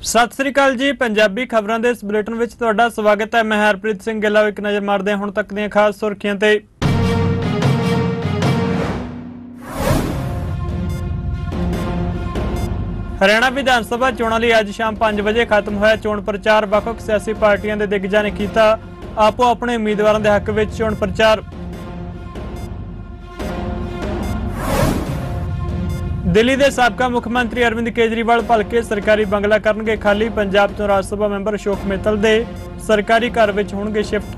सत श्री अकाल जी। पंजाबी खबरों के इस बुलेटिन में तुहाडा स्वागत है। मैं हरप्रीत सिंह गिला। एक नज़र मारते हैं हुण तक दीआं खास सुर्खियां ते। हरियाणा विधान सभा चोणां लई अज शाम 5 बजे खत्म होया चोण प्रचार। वख-वख सियासी पार्टियां दे दिग्गजां ने कीता आपो अपने उम्मीदवारों के हक विच चोण प्रचार। दिल्ली के साबका मुख्यमंत्री अरविंद केजरीवाल भलके सरकारी बंगला करनगे खाली। पंजाब तो राज सभा मैंबर अशोक मित्तल दे सरकारी घर विच होणगे शिफ्ट।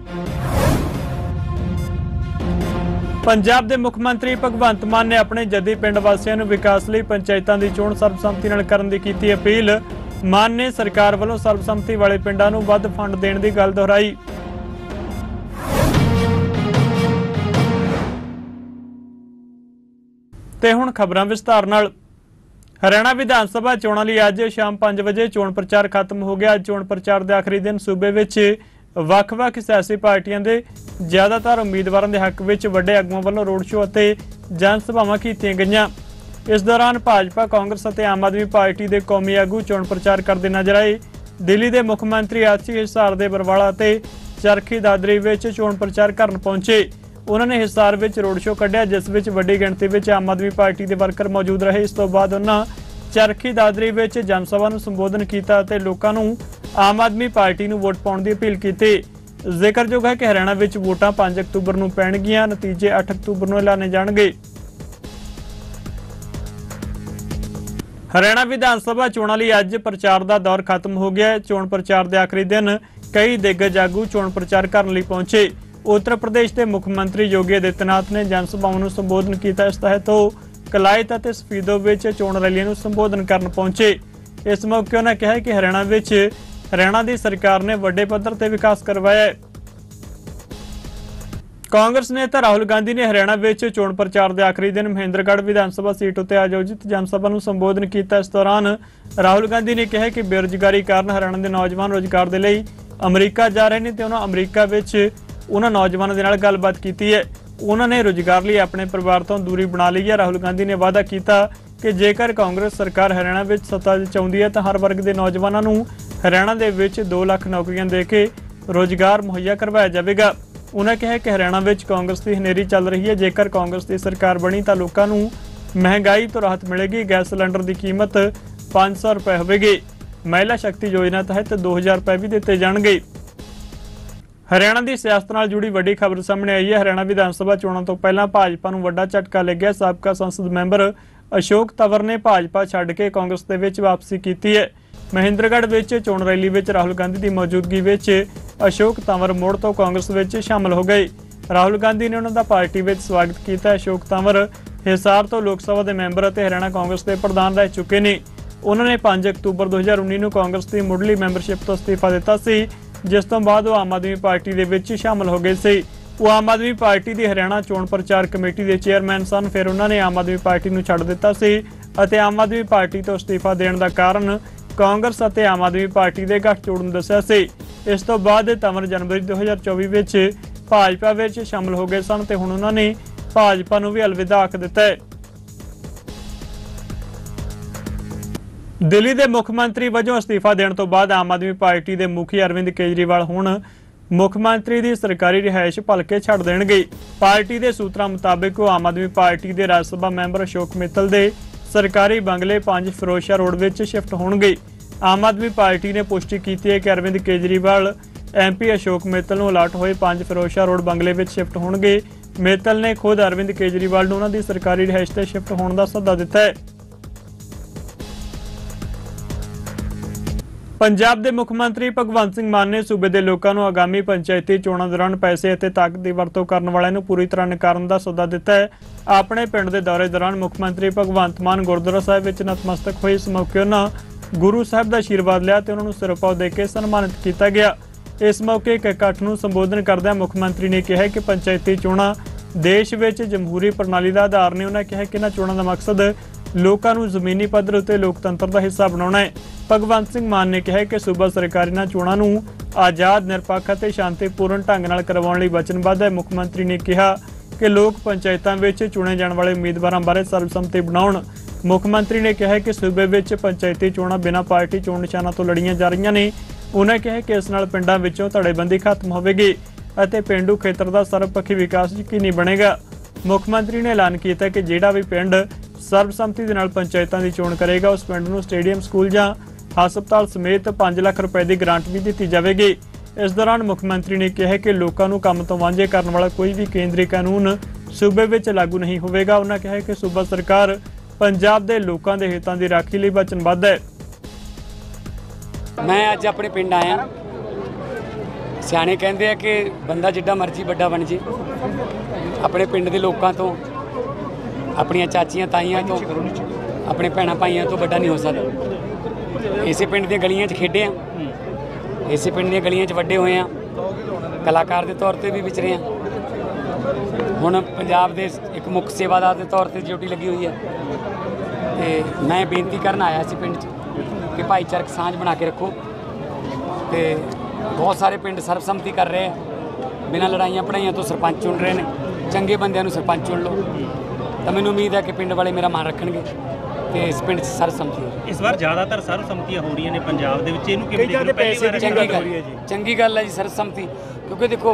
पंजाब के मुख्यमंत्री भगवंत मान ने अपने जद्दी पिंड वासियों नूं विकास लई पंचायतां दी चोण सर्बसम्मति नाल करन दी कीती अपील। मान ने सरकार वालों सर्बसम्मति वाले पिंडां नूं वध फंड देण दी गल दोहराई। ते हुण खबरां विस्तार नाल। हरियाणा विधान सभा चोणां लई अज शाम 5 बजे चोण प्रचार खत्म हो गया। चोण प्रचार के आखिरी दिन सूबे विच ਵੱਖ-ਵੱਖ सियासी पार्टियां दे ज़्यादातर उम्मीदवारों के हक विच वड्डे आगुआं वालों रोड शो अते जन सभावां कीतीआं गईआं। इस दौरान भाजपा, कांग्रेस अते आम आदमी पार्टी के कौमी आगू चोण प्रचार करते नजर आए। दिल्ली के मुख्यमंत्री आज हिसार के बरवाला अते चरखी दादरी विच चोण प्रचार करन पहुंचे। उन्होंने हिसार विच रोड शो कढ़िया जिस विच वड्डी गिणती विच आम आदमी पार्टी के वर्कर मौजूद रहे। इस तो बाद उन्होंने चरखी दादरी विच जनसभा नूं संबोधन किया ते लोकां नूं आम आदमी पार्टी नूं वोट पाउण दी अपील की। जिक्रयोग है कि हरियाणा विच वोटां 5 अक्तूबर नूं पैणगीआं, नतीजे 8 अक्तूबर नूं ऐलाने जाणगे। हरियाणा विधान सभा चोणां लई अज प्रचार का दौर खत्म हो गया है। चोण प्रचार के आखिरी दिन कई दिग्गज आगू चोण प्रचार करने लई पहुंचे। उत्तर प्रदेश के मुख्यमंत्री योगी आदित्यनाथ ने जनसभाओं नूं संबोधन किया। इस तहत कलायत और सफीदो विच चोण रैलियां नूं संबोधन करन पहुंचे। इस मौके उन्होंने कहा कि हरियाणा की सरकार ने वड्डे पद्धर ते विकास करवाया है। कांग्रेस नेता राहुल गांधी ने हरियाणा विच चोण प्रचार के आखिरी दिन महेंद्रगढ़ विधानसभा सीट उत्ते आयोजित जनसभा नूं संबोधन किया। इस दौरान राहुल गांधी ने कहा कि बेरोजगारी कारण हरियाणा के नौजवान रोजगार के लिए अमरीका जा रहे हैं ते उन्होंने अमरीका विच उन्होंने नौजवानों के नाल गलबात की है। उन्होंने रोजगार लिए अपने परिवार तो दूरी बना ली है। राहुल गांधी ने वादा किया कि जेकर कांग्रेस सरकार हरियाणा विच सत्ता चाहुंदी है तो हर वर्ग के नौजवानों नूं हरियाणा दे विच 2 लाख नौकरियां दे के रोजगार मुहैया करवाया जाएगा। उन्होंने कहा कि हरियाणा विच कांग्रेस की हनेरी चल रही है। जेकर कांग्रेस की सरकार बनी तो लोगों नूं महंगाई तो राहत मिलेगी। गैस सिलेंडर की कीमत 500 रुपए होगी। महिला शक्ति योजना तहत 2000 रुपए भी दिते जाणगे। हरियाणा की सियासत नाल जुड़ी वड्डी खबर सामने आई है। हरियाणा विधान सभा चोणां तो पहला भाजपा नूं वड्डा झटका लग्या। साबका संसद मैंबर अशोक तंवर ने भाजपा छड्ड के कांग्रेस दे विच वापसी की है। महेंद्रगढ़ विच चोण रैली विच राहुल गांधी की मौजूदगी विच अशोक तंवर मुड़ तो कांग्रेस विच शामिल हो गए। राहुल गांधी ने उन्होंने पार्टी विच स्वागत किया। अशोक तंवर हिसार तो लोक सभा के मैंबर और हरियाणा कांग्रेस के प्रधान रह चुके हैं। उन्होंने 5 अक्तूबर 2019 में कांग्रेस की मुढ़ली मैंबरशिप तो अस्तीफा दिता सी, जिस तो बाद वो आम आदमी पार्टी के विच शामिल हो गए थे। वो आम आदमी पार्टी की हरियाणा चोण प्रचार कमेटी के चेयरमैन सन। फिर उन्होंने आम आदमी पार्टी को छड्ड दिता सी अते आम आदमी पार्टी तो अस्तीफा देने का कारण कांग्रेस और आम आदमी पार्टी के गठजोड़ नूं दस्सिया सी। इस तो बाद तंवर जनवरी 2024 विच भाजपा विच शामिल हो गए सन ते हुण उन्होंने भाजपा नूं भी अलविदा आख दिता है। दिल्ली के मुख्यमंत्री वजों अस्तीफा देने तो बाद आम आदमी पार्टी के मुखी अरविंद केजरीवाल हुण मुख्यमंत्री की सरकारी रिहायश भलके छड्ड देणगे। पार्टी के सूत्रां मुताबिक वो आम आदमी पार्टी के राज सभा मैंबर अशोक मित्तल के सरकारी बंगले 5 फिरोजशाह रोड विच शिफ्ट होणगे। आम आदमी पार्टी ने पुष्टि की है कि अरविंद केजरीवाल MP अशोक मित्तल नूं अलाट होए 5 फिरोजशाह रोड बंगले विच शिफ्ट होणगे। मित्तल ने खुद अरविंद केजरीवाल नूं उन्हां दी सरकारी रिहायश ते शिफ्ट होण दा सੱਦਾ दिता है। पंजाब के मुख्यमंत्री भगवंत सिंह मान ने सूबे के लोगों को आगामी पंचायती चोणों दौरान पैसे और ताकत की वरतों करने वालों पूरी तरह नकारन का सੱਦਾ दिता है। अपने पिंड के दौरे दौरान मुख्यमंत्री भगवंत मान गुरुद्वारा साहिब विच नतमस्तक हुए। इस मौके उन्होंने गुरु साहिब का आशीर्वाद लिया तो उन्होंने सिरपाव देकर सन्मानित किया गया। इस मौके एक इकट्ठ नूं संबोधन करदे मुख्यमंत्री ने कहा कि पंचायती चोणां देश विच जमहूरी प्रणाली का आधार ने। उन्होंने कहा कि इन्हां चोणां का मकसद लोगों को जमीनी पद्धर उत्ते लोकतंत्र का हिस्सा बनाना है। भगवंत सिंह मान ने कहा कि सूबा सरकार इन्हां चोणां नूं आज़ाद, निरपक्ष और शांतिपूर्ण ढंग नाल करवाउण लई वचनबद्ध है। मुख्यमंत्री ने कहा कि लोग पंचायतों में चुने जाने वाले उम्मीदवारों बारे सर्वसम्मति बनाउण ਮੁੱਖ ਮੰਤਰੀ ਨੇ ਕਿਹਾ ਕਿ ਸੂਬੇ ਵਿੱਚ ਪੰਚਾਇਤੀ ਚੋਣਾਂ ਬਿਨਾਂ ਪਾਰਟੀ ਚੋਣ ਨਿਸ਼ਾਨਾਂ ਤੋਂ ਲੜੀਆਂ ਜਾ ਰਹੀਆਂ ਨੇ। ਉਹਨਾਂ ਕਿਹਾ ਕਿ ਇਸ ਨਾਲ ਪਿੰਡਾਂ ਵਿੱਚੋਂ ਧੜੇਬੰਦੀ ਖਤਮ ਹੋਵੇਗੀ ਅਤੇ ਪੇਂਡੂ ਖੇਤਰ ਦਾ ਸਰਬਪੱਖੀ ਵਿਕਾਸ ਯਕੀਨੀ ਬਣੇਗਾ। ਮੁੱਖ ਮੰਤਰੀ ਨੇ ਐਲਾਨ ਕੀਤਾ ਕਿ ਜਿਹੜਾ ਵੀ ਪਿੰਡ ਸਰਬਸੰਮਤੀ ਦੇ ਨਾਲ ਪੰਚਾਇਤਾਂ ਦੀ ਚੋਣ ਕਰੇਗਾ ਉਸ ਪਿੰਡ ਨੂੰ ਸਟੇਡੀਅਮ, ਸਕੂਲ ਜਾਂ ਹਸਪਤਾਲ ਸਮੇਤ 5 ਲੱਖ ਰੁਪਏ ਦੀ ਗ੍ਰਾਂਟ ਵੀ ਦਿੱਤੀ ਜਾਵੇਗੀ। ਇਸ ਦੌਰਾਨ ਮੁੱਖ ਮੰਤਰੀ ਨੇ ਕਿਹਾ ਕਿ ਲੋਕਾਂ ਨੂੰ ਕੰਮ ਤੋਂ ਵਾਂਝੇ ਕਰਨ ਵਾਲਾ ਕੋਈ ਵੀ ਕੇਂਦਰੀ ਕਾਨੂੰਨ ਸੂਬੇ ਵਿੱਚ ਲਾਗੂ ਨਹੀਂ ਹੋਵੇਗਾ। ਉਹਨਾਂ ਕਿਹਾ ਕਿ ਸੂਬਾ ਸਰਕਾਰ ਪੰਜਾਬ ਦੇ ਲੋਕਾਂ ਦੇ ਹਿੱਤਾਂ ਦੀ ਰਾਖੀ ਲਈ ਵਚਨਬੱਧ ਹੈ। मैं अज अपने पिंड आया। सियाने कहते हैं कि बंदा जिड्डा मर्जी बड़ा बन जे, अपने पिंड के लोगों तो, अपन चाचियां ताइयां तो, अपने भैन भाइयों तो बड़ा नहीं हो सकता। इसे पिंड दी गलियां च खेडे हैं, इसे पिंड दी गलियां च वड्डे हुए हैं, कलाकार के तौर पर भी विचरे हैं। हुण पंजाब के एक मुख सेवादार के तौर पर ड्यूटी लगी हुई है। तो मैं बेनती करन आया इस पिंड कि भाईचारक सांझ बना के रखो। तो बहुत सारे पिंड सर्बसम्मति कर रहे हैं, बिना लड़ाइयाँ पढ़ाइयाँ तो सरपंच चुन रहे हैं। चंगे बंदियां नूं सरपंच चुन लो तो मैनूं उम्मीद है कि पिंड वाले मेरा मान रखणगे तो इस पिंड सर्बसम्मति है। इस बार ज़्यादातर सर्बसम्मतियां हो रही ने पंजाब दे विच, इहनूं किवें देखदे हो? चंगी गल है जी सर्बसम्मति, क्योंकि देखो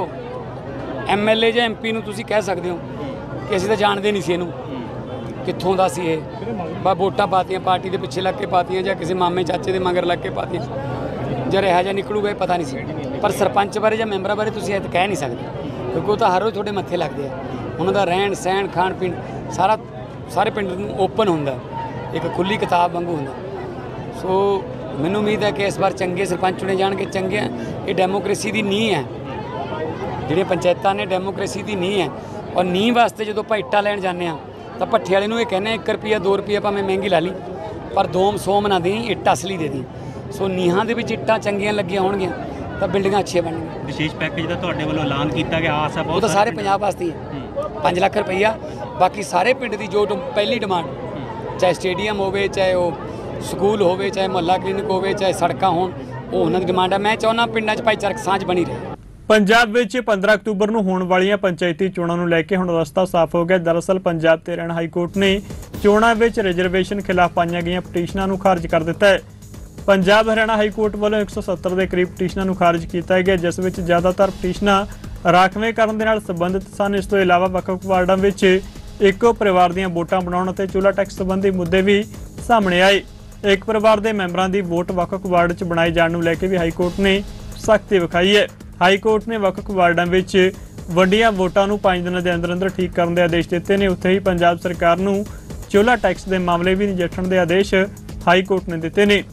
MLA ਜਾਂ MP ਨੂੰ ਤੁਸੀਂ ਕਹਿ ਸਕਦੇ ਹੋ ਕਿ ਅਸੀਂ ਤਾਂ ਜਾਣਦੇ ਨਹੀਂ ਸੀ ਇਹਨੂੰ ਕਿੱਥੋਂ ਦਾ ਸੀ ਇਹ, ਬਸ ਵੋਟਾਂ ਪਾਤੀਆਂ, ਪਾਰਟੀ ਦੇ ਪਿੱਛੇ ਲੱਗ ਕੇ ਪਾਤੀਆਂ ਜਾਂ ਕਿਸੇ ਮਾਮੇ ਚਾਚੇ ਦੇ ਮਗਰ ਲੱਗ ਕੇ ਪਾਤੀਆਂ, ਜਦ ਇਹੋ ਜਿਹਾ ਨਿਕਲੂਗਾ ਇਹ ਪਤਾ ਨਹੀਂ ਸੀ। ਪਰ ਸਰਪੰਚ ਬਾਰੇ ਜਾਂ ਮੈਂਬਰਾਂ ਬਾਰੇ ਤੁਸੀਂ ਇਹ ਤਾਂ ਕਹਿ ਨਹੀਂ ਸਕਦੇ, ਕਿਉਂਕਿ ਉਹ ਤਾਂ ਹਰ ਰੋਜ਼ ਤੁਹਾਡੇ ਮੱਥੇ ਲੱਗਦੇ ਆ। ਉਹਨਾਂ ਦਾ ਰਹਿਣ ਸਹਿਣ ਖਾਣ ਪੀਣ ਸਾਰੇ ਪਿੰਡ ਨੂੰ ਓਪਨ ਹੁੰਦਾ, ਇੱਕ ਖੁੱਲੀ ਕਿਤਾਬ ਵਾਂਗੂ ਹੁੰਦਾ। ਸੋ ਮੈਨੂੰ ਉਮੀਦ ਹੈ ਕਿ ਇਸ ਵਾਰ ਚੰਗੇ ਸਰਪੰਚ ਚੁਣੇ ਜਾਣਗੇ। ਚੰਗੇ ਇਹ ਡੈਮੋਕ੍ਰੇਸੀ ਦੀ ਨੀਂਹ ਹੈ, ਜਿਹੜੀਆਂ ਪੰਚਾਇਤਾਂ ਨੇ ਡੈਮੋਕ੍ਰੇਸੀ ਦੀ ਨੀਂਹ ਹੈ। ਔਰ ਨੀਂਹ ਵਾਸਤੇ ਜਦੋਂ ਆਪਾਂ ਇੱਟਾਂ ਲੈਣ ਜਾਂਦੇ ਹਾਂ ਤਾਂ ਭੱਠੇ ਵਾਲੇ ਨੂੰ ਇਹ ਕਹਿੰਦੇ 1 ਰੁਪਈਆ 2 ਰੁਪਈਆ ਭਾਵੇਂ ਮਹਿੰਗੀ ਲਾ ਲਈ, ਪਰ ਦੋਮ ਸੋਮ ਨਾ ਦੇਈ, ਇੱਟ ਅਸਲੀ ਦੇ ਦੀ। ਸੋ ਨੀਹਾਂ ਦੇ ਵਿੱਚ ਇੱਟਾਂ ਚੰਗੀਆਂ ਲੱਗੀਆਂ ਹੋਣਗੀਆਂ ਤਾਂ ਬਿਲਡਿੰਗਾਂ ਅੱਛੀਆਂ ਬਣਨਗੀਆਂ। ਵਿਸ਼ੇਸ਼ ਪੈਕੇਜ ਦਾ ਤੁਹਾਡੇ ਵੱਲੋਂ ਐਲਾਨ ਕੀਤਾ ਗਿਆ, ਆਸ ਹੈ ਬਹੁਤ। ਉਹ ਤਾਂ ਸਾਰੇ ਪੰਜਾਬ ਵਾਸਤੇ ਹੈ, 5 ਲੱਖ ਰੁਪਈਆ। ਬਾਕੀ ਸਾਰੇ ਪਿੰਡ ਦੀ ਜੋ ਪਹਿਲੀ ਡਿਮਾਂਡ, ਚਾਹੇ ਸਟੇਡੀਅਮ ਹੋਵੇ, ਚਾਹੇ ਉਹ ਸਕੂਲ ਹੋਵੇ, ਚਾਹੇ ਮੁਹੱਲਾ ਕਲੀਨਿਕ ਹੋਵੇ, ਚਾਹੇ ਸੜਕਾਂ ਹੋਣ, ਉਹ ਉਹਨਾਂ ਦੀ ਡਿਮਾਂਡ ਹੈ। ਮੈਂ ਚਾਹੁੰਦਾ ਪਿੰਡਾਂ 'ਚ ਭਾਈਚਾਰਕ ਸਾਂਝ ਬਣੀ ਰਹੇ। ਪੰਜਾਬ ਵਿੱਚ 15 ਅਕਤੂਬਰ ਨੂੰ ਹੋਣ ਵਾਲੀਆਂ ਪੰਚਾਇਤੀ ਚੋਣਾਂ ਨੂੰ ਲੈ ਕੇ ਹੁਣ ਰਸਤਾ ਸਾਫ਼ ਹੋ ਗਿਆ। ਦਰਅਸਲ ਪੰਜਾਬ ਤੇ ਹਰਿਆਣਾ ਹਾਈ ਕੋਰਟ ਨੇ ਚੋਣਾਂ ਵਿੱਚ ਰਿਜ਼ਰਵੇਸ਼ਨ ਖਿਲਾਫ ਪਾਈਆਂ ਗਈਆਂ ਪਟੀਸ਼ਨਾਂ ਨੂੰ ਖਾਰਜ ਕਰ ਦਿੱਤਾ ਹੈ। ਪੰਜਾਬ ਹਰਿਆਣਾ ਹਾਈ ਕੋਰਟ ਵੱਲੋਂ 170 ਦੇ ਕਰੀਬ ਪਟੀਸ਼ਨਾਂ ਨੂੰ ਖਾਰਜ ਕੀਤਾ ਗਿਆ, ਜਿਸ ਵਿੱਚ ਜ਼ਿਆਦਾਤਰ ਪਟੀਸ਼ਨਾਂ ਰਾਖਵੇਂਕਰਨ ਦੇ ਨਾਲ ਸੰਬੰਧਿਤ ਸਨ। ਇਸ ਤੋਂ ਇਲਾਵਾ ਵੱਖ-ਵੱਖ ਵਾਰਡਾਂ ਵਿੱਚ ਇੱਕੋ ਪਰਿਵਾਰ ਦੀਆਂ ਵੋਟਾਂ ਬਣਾਉਣ ਅਤੇ ਚੁੱਲ੍ਹਾ ਟੈਕਸ ਸੰਬੰਧੀ ਮੁੱਦੇ ਵੀ ਸਾਹਮਣੇ ਆਏ। ਇੱਕ ਪਰਿਵਾਰ ਦੇ ਮੈਂਬਰਾਂ ਦੀ ਵੋਟ ਵੱਖ-ਵੱਖ ਵਾਰਡ 'ਚ ਬਣਾਏ ਜਾਣ ਨੂੰ ਲੈ ਕੇ ਵੀ ਹਾਈ ਕੋਰਟ ਨੇ ਸਖਤੀ ਵਿਖਾਈ ਹੈ। ਹਾਈ ਕੋਰਟ ਨੇ ਵੱਖ-ਵੱਖ ਵਾਰਡਾਂ ਵਿੱਚ ਵੰਡੀਆਂ ਵੋਟਾਂ ਨੂੰ 5 ਦਿਨਾਂ ਦੇ ਅੰਦਰ ਠੀਕ ਕਰਨ ਦੇ ਆਦੇਸ਼ ਦਿੱਤੇ ਨੇ। ਉੱਥੇ ਹੀ ਪੰਜਾਬ ਸਰਕਾਰ ਨੂੰ ਚੁੱਲ੍ਹਾ ਟੈਕਸ ਦੇ ਮਾਮਲੇ ਵੀ ਨਜਿੱਠਣ ਦੇ ਆਦੇਸ਼ ਹਾਈ ਕੋਰਟ ਨੇ ਦਿੱਤੇ ਨੇ।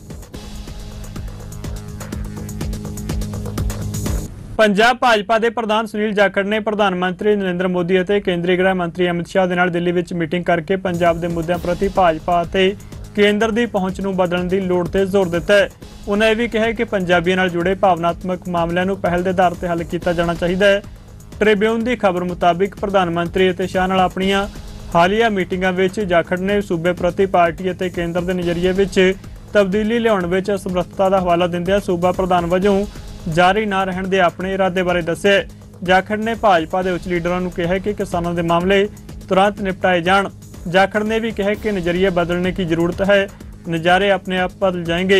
ਪੰਜਾਬ ਭਾਜਪਾ ਦੇ ਪ੍ਰਧਾਨ ਸੁਨੀਲ ਜਾਖੜ ਨੇ ਪ੍ਰਧਾਨ ਮੰਤਰੀ ਨਰਿੰਦਰ ਮੋਦੀ ਅਤੇ ਕੇਂਦਰੀ ਗ੍ਰਹਿ ਮੰਤਰੀ ਅਮਿਤ ਸ਼ਾਹ ਦੇ ਨਾਲ ਦਿੱਲੀ ਵਿੱਚ ਮੀਟਿੰਗ ਕਰਕੇ ਪੰਜਾਬ ਦੇ ਮੁੱਦਿਆਂ ਪ੍ਰਤੀ ਭਾਜਪਾ ਅਤੇ ਕੇਂਦਰ ਦੀ ਪਹੁੰਚ ਨੂੰ ਬਦਲਣ ਦੀ ਲੋੜ ਤੇ ਜ਼ੋਰ ਦਿੱਤਾ ਹੈ। ਉਹਨਾਂ ਇਹ ਵੀ ਕਿਹਾ ਕਿ ਪੰਜਾਬੀਆਂ ਨਾਲ ਜੁੜੇ ਭਾਵਨਾਤਮਕ ਮਾਮਲਿਆਂ ਨੂੰ ਪਹਿਲ ਦੇ ਆਧਾਰ ਤੇ ਹੱਲ ਕੀਤਾ ਜਾਣਾ ਚਾਹੀਦਾ ਹੈ। ਟ੍ਰਿਬਿਊਨ ਦੀ ਖਬਰ ਮੁਤਾਬਿਕ ਪ੍ਰਧਾਨ ਮੰਤਰੀ ਅਤੇ ਸ਼ਾਹ ਨਾਲ ਆਪਣੀਆਂ ਹਾਲੀਆ ਮੀਟਿੰਗਾਂ ਵਿੱਚ ਜਾਖੜ ਨੇ ਸੂਬੇ ਪ੍ਰਤੀ ਪਾਰਟੀ ਅਤੇ ਕੇਂਦਰ ਦੇ ਨਜ਼ਰੀਏ ਵਿੱਚ ਤਬਦੀਲੀ ਲਿਆਉਣ ਵਿੱਚ ਅਸਮਰੱਥਤਾ ਦਾ ਹਵਾਲਾ ਦਿੰਦਿਆਂ ਸੂਬਾ ਪ੍ਰਧਾਨ ਵਜੋਂ ਜਾਰੀ ਨਾ ਰਹਿਣ ਦੇ ਆਪਣੇ ਇਰਾਦੇ ਬਾਰੇ ਦੱਸਿਆ। ਜਾਖੜ ਨੇ ਭਾਜਪਾ ਦੇ ਉੱਚ ਲੀਡਰਾਂ ਨੂੰ ਕਿਹਾ ਕਿ ਕਿਸਾਨਾਂ ਦੇ ਮਾਮਲੇ ਤੁਰੰਤ ਨਿਪਟਾਏ ਜਾਣ। जाखड़ ने भी कहा कि नजरिया बदलने की जरूरत है, नज़ारे अपने आप बदल जाएंगे।